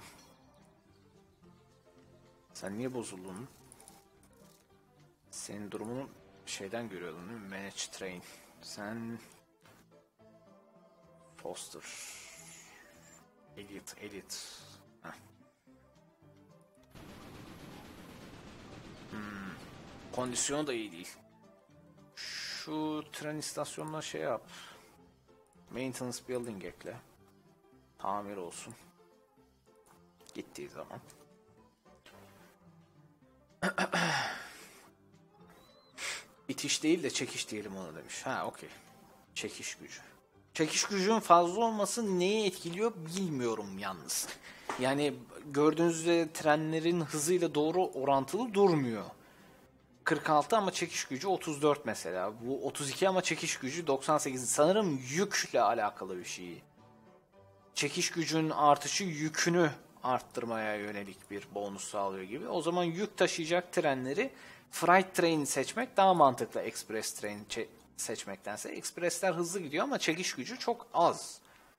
Sen niye bozuldun? Senin durumunu şeyden görüyordun değil mi? Manage train. Sen... Foster. Edit, edit. Heh. Hmm. Kondisyonu da iyi değil. Şu tren istasyonuna şey yap. Maintenance building ekle. Tamir olsun. Gittiği zaman. İtiş değil de çekiş diyelim ona demiş. Ha, okey. Çekiş gücü. Çekiş gücünün fazla olması neyi etkiliyor bilmiyorum yalnız. Yani gördüğünüz üzere trenlerin hızıyla doğru orantılı durmuyor. kırk altı ama çekiş gücü otuz dört mesela. Bu otuz iki ama çekiş gücü doksan sekiz. Sanırım yükle alakalı bir şey. Çekiş gücünün artışı yükünü arttırmaya yönelik bir bonus sağlıyor gibi. O zaman yük taşıyacak trenleri Freight Train seçmek daha mantıklı Express Train seçmektense. Express'ler hızlı gidiyor ama çekiş gücü çok az.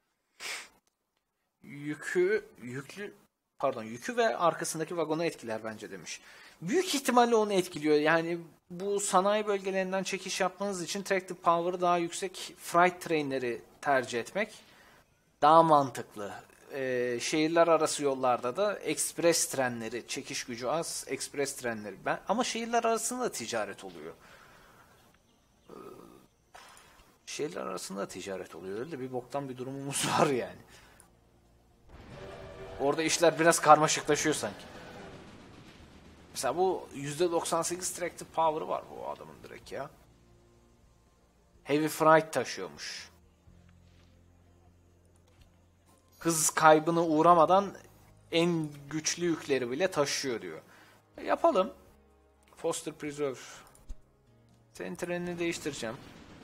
Yükü yüklü pardon yükü ve arkasındaki vagonu etkiler bence demiş. Büyük ihtimalle onu etkiliyor. Yani bu sanayi bölgelerinden çekiş yapmanız için tractive power'ı daha yüksek freight trainleri tercih etmek daha mantıklı. Ee, şehirler arası yollarda da express trenleri, çekiş gücü az, express trenleri. Ben, ama şehirler arasında da ticaret oluyor. Ee, şehirler arasında da ticaret oluyor. Öyle de bir boktan bir durumumuz var yani. Orada işler biraz karmaşıklaşıyor sanki. Mesela bu yüzde doksan sekiz tractive power'ı var bu adamın direkt ya. Heavy freight taşıyormuş. Hız kaybına uğramadan en güçlü yükleri bile taşıyor diyor. E yapalım. Foster Preserve. Senin trenini değiştireceğim.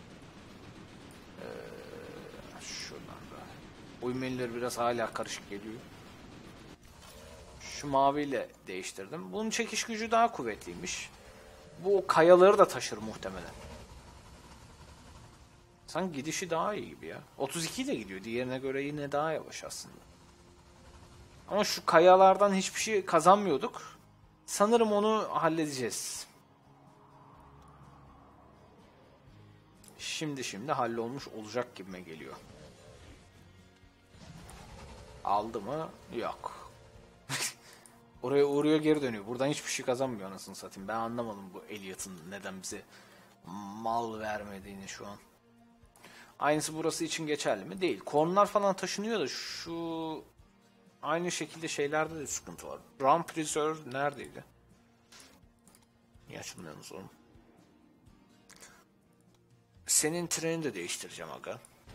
Ee, şuradan da. Oyun menüleri biraz hala karışık geliyor. Şu maviyle değiştirdim. Bunun çekiş gücü daha kuvvetliymiş. Bu o kayaları da taşır muhtemelen. Sanki gidişi daha iyi gibi ya. otuz iki ile gidiyor. Diğerine göre yine daha yavaş aslında. Ama şu kayalardan hiçbir şey kazanmıyorduk. Sanırım onu halledeceğiz. Şimdi şimdi hallolmuş olacak gibime geliyor. Aldı mı? Yok. Oraya uğruyor geri dönüyor. Buradan hiçbir şey kazanmıyor anasını satayım. Ben anlamadım bu Elliot'ın neden bize mal vermediğini şu an. Aynısı burası için geçerli mi? Değil. Kornlar falan taşınıyor da şu aynı şekilde şeylerde de sıkıntı var. Ground Preserve neredeydi? Niye açılmıyorsunuz oğlum? Senin trenini de değiştireceğim aga.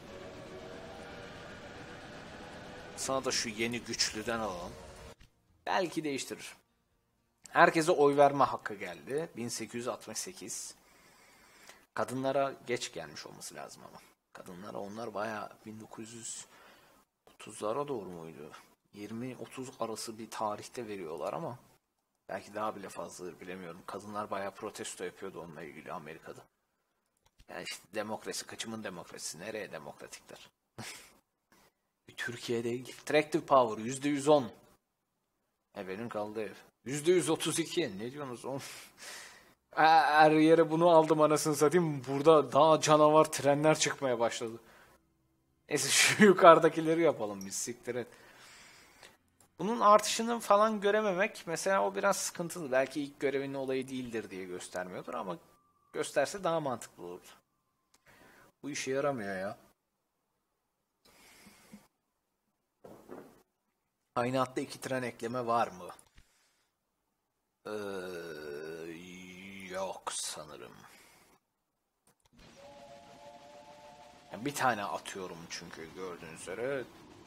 Sana da şu yeni güçlüden alalım. Belki değiştirir. Herkese oy verme hakkı geldi. bin sekiz yüz altmış sekiz. Kadınlara geç gelmiş olması lazım ama. Kadınlara onlar bayağı bin dokuz yüz otuzlara doğru muydu? yirmi otuz arası bir tarihte veriyorlar ama belki daha bile fazladır bilemiyorum. Kadınlar bayağı protesto yapıyordu onunla ilgili Amerika'da. Yani işte demokrasi, kaçımın demokrasisi, nereye demokratikler? Türkiye değil. Tractive Power yüzde yüz on. E benim kaldı ev. yüzde yüz otuz iki. Ne diyorsunuz oğlum? Her yere bunu aldım anasını satayım. Burada daha canavar trenler çıkmaya başladı. Neyse şu yukarıdakileri yapalım biz, siktir et. Bunun artışını falan görememek mesela o biraz sıkıntılı. Belki ilk görevinin olayı değildir diye göstermiyordur ama gösterse daha mantıklı olurdu. Bu işe yaramıyor ya. Aynı hatta iki tren ekleme var mı? Ee, yok sanırım. Yani bir tane atıyorum çünkü gördüğünüz üzere.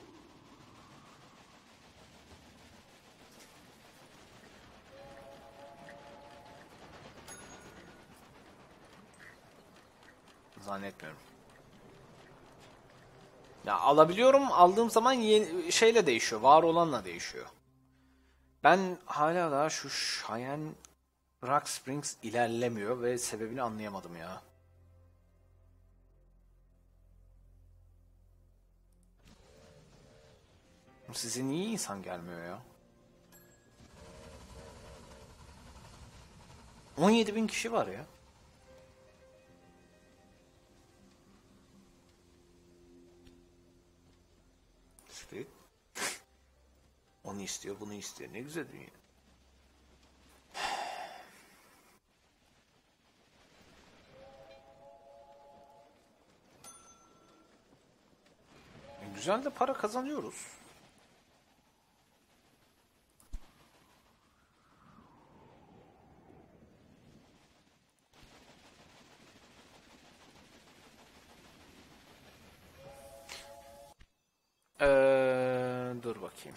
Zannetmiyorum. Ya alabiliyorum. Aldığım zaman yeni, şeyle değişiyor. Var olanla değişiyor. Ben hala daha şu Cheyenne Rock Springs ilerlemiyor ve sebebini anlayamadım ya. Size niye insan gelmiyor ya? on yedi bin kişi var ya. İşte onu istiyor, bunu istiyor. Ne güzel dünya. E, güzel de para kazanıyoruz. Ee, dur bakayım.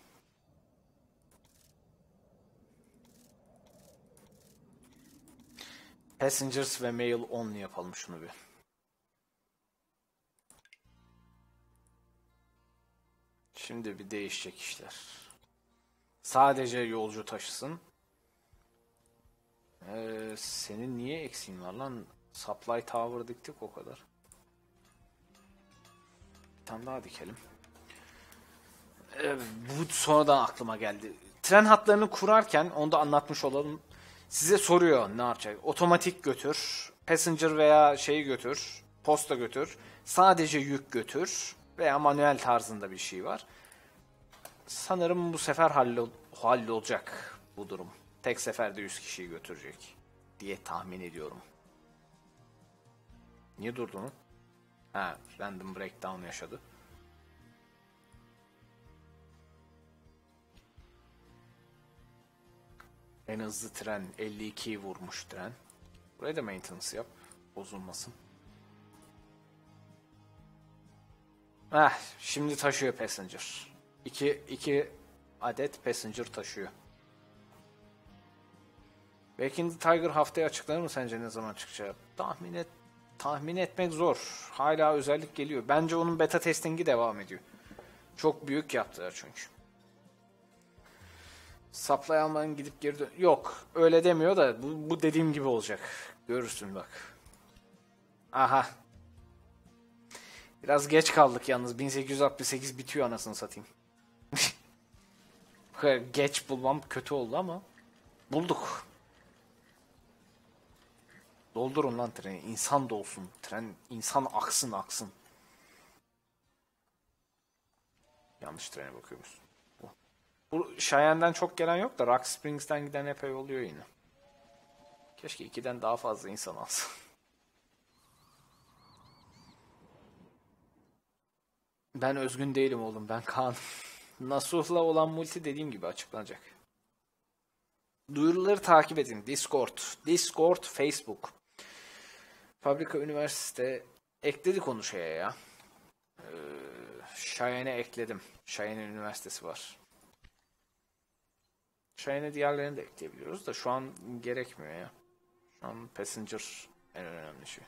Passengers ve Mail only yapalım şunu bir. Şimdi bir değişecek işler. Sadece yolcu taşısın. Ee, senin niye eksiğin var lan? Supply tower diktik o kadar. Bir tane daha dikelim. Ee, bu sonradan aklıma geldi. Tren hatlarını kurarken onu da anlatmış olalım. Size soruyor ne yapacak. Otomatik götür, passenger veya şeyi götür, posta götür, sadece yük götür veya manuel tarzında bir şey var. Sanırım bu sefer hallolacak bu durum. Tek seferde yüz kişiyi götürecek diye tahmin ediyorum. Niye durdu mu? Ha, random breakdown yaşadı. En hızlı tren elli ikiyi vurmuş tren. Buraya da maintenance yap. Bozulmasın. Heh, şimdi taşıyor passenger. İki, iki adet passenger taşıyor. Back Tiger haftaya açıklanır mı sence, ne zaman çıkacak? Tahmin et, tahmin etmek zor. Hala özellik geliyor. Bence onun beta testingi devam ediyor. Çok büyük yaptılar çünkü. Supply almanın gidip geri dön... Yok, öyle demiyor da bu, bu dediğim gibi olacak. Görürsün bak. Aha. Biraz geç kaldık yalnız. bin sekiz yüz altmış sekiz bitiyor anasını satayım. Bu kadar geç bulmam kötü oldu ama bulduk. Doldurun lan treni. İnsan dolsun. Tren, insan aksın aksın. Yanlış trene bakıyoruz. Bu. Bu Cheyenne'den çok gelen yok da Rock Springs'ten giden epey oluyor yine. Keşke ikiden daha fazla insan alsın. Ben özgün değilim oğlum. Ben Kaan. Nasuh'la olan multi dediğim gibi açıklanacak. Duyuruları takip edin. Discord. Discord, Facebook. Fabrika Üniversite. Ekledik onu şeye ya. Ee, Cheyenne'e ekledim. Cheyenne Üniversitesi var. Cheyenne diğerlerini de ekleyebiliyoruz da şu an gerekmiyor ya. Şu an Passenger en önemli şey.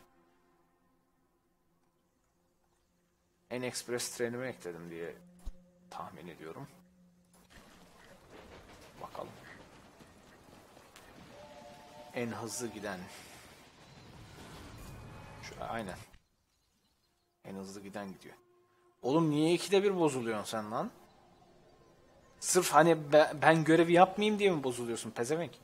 En Express trenimi ekledim diye tahmin ediyorum. Bakalım. En hızlı giden. Şu, aynen. En hızlı giden gidiyor. Oğlum niye ikide bir bozuluyorsun sen lan? Sırf hani ben, ben görevi yapmayayım diye mi bozuluyorsun pezevenk?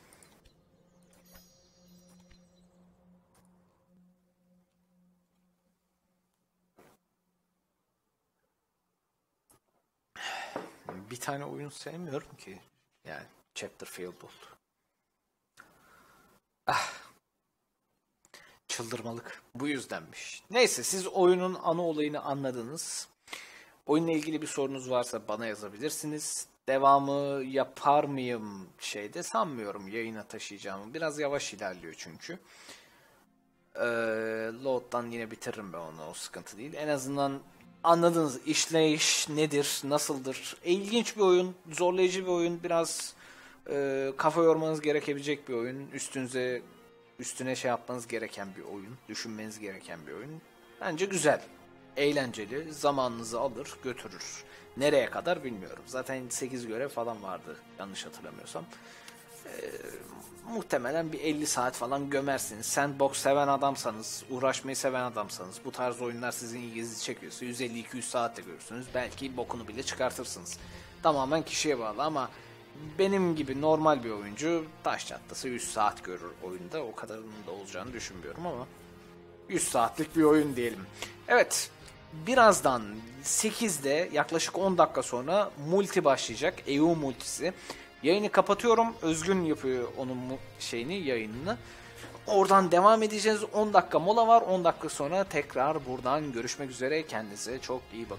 Bir tane oyun sevmiyorum ki. Yani Chapter Failed oldu. Ah. Çıldırmalık. Bu yüzdenmiş. Neyse, siz oyunun ana olayını anladınız. Oyunla ilgili bir sorunuz varsa bana yazabilirsiniz. Devamı yapar mıyım şeyde sanmıyorum yayına taşıyacağımı. Biraz yavaş ilerliyor çünkü. Ee, load'dan yine bitiririm ben onu, o sıkıntı değil. En azından anladınız işleyiş nedir, nasıldır. E, ilginç bir oyun, zorlayıcı bir oyun. Biraz e, kafa yormanız gerekebilecek bir oyun. Üstünüze üstüne şey yapmanız gereken bir oyun. Düşünmeniz gereken bir oyun. Bence güzel. Eğlenceli. Zamanınızı alır, götürür. Nereye kadar bilmiyorum. Zaten sekiz görev falan vardı yanlış hatırlamıyorsam. Ee, muhtemelen bir elli saat falan gömersiniz. Sandbox seven adamsanız, uğraşmayı seven adamsanız, bu tarz oyunlar sizin ilginizi çekiyorsa yüz elli iki yüz saatte görürsünüz. Belki bokunu bile çıkartırsınız. Tamamen kişiye bağlı ama benim gibi normal bir oyuncu taş çatlasa yüz saat görür oyunda. O kadarının da olacağını düşünmüyorum ama yüz saatlik bir oyun diyelim. Evet, birazdan sekizde yaklaşık on dakika sonra multi başlayacak. E U multisi. Yayını kapatıyorum. Özgün yapıyor onun şeyini, yayınını. Oradan devam edeceğiz. on dakika mola var. on dakika sonra tekrar buradan görüşmek üzere. Kendinize çok iyi bakın.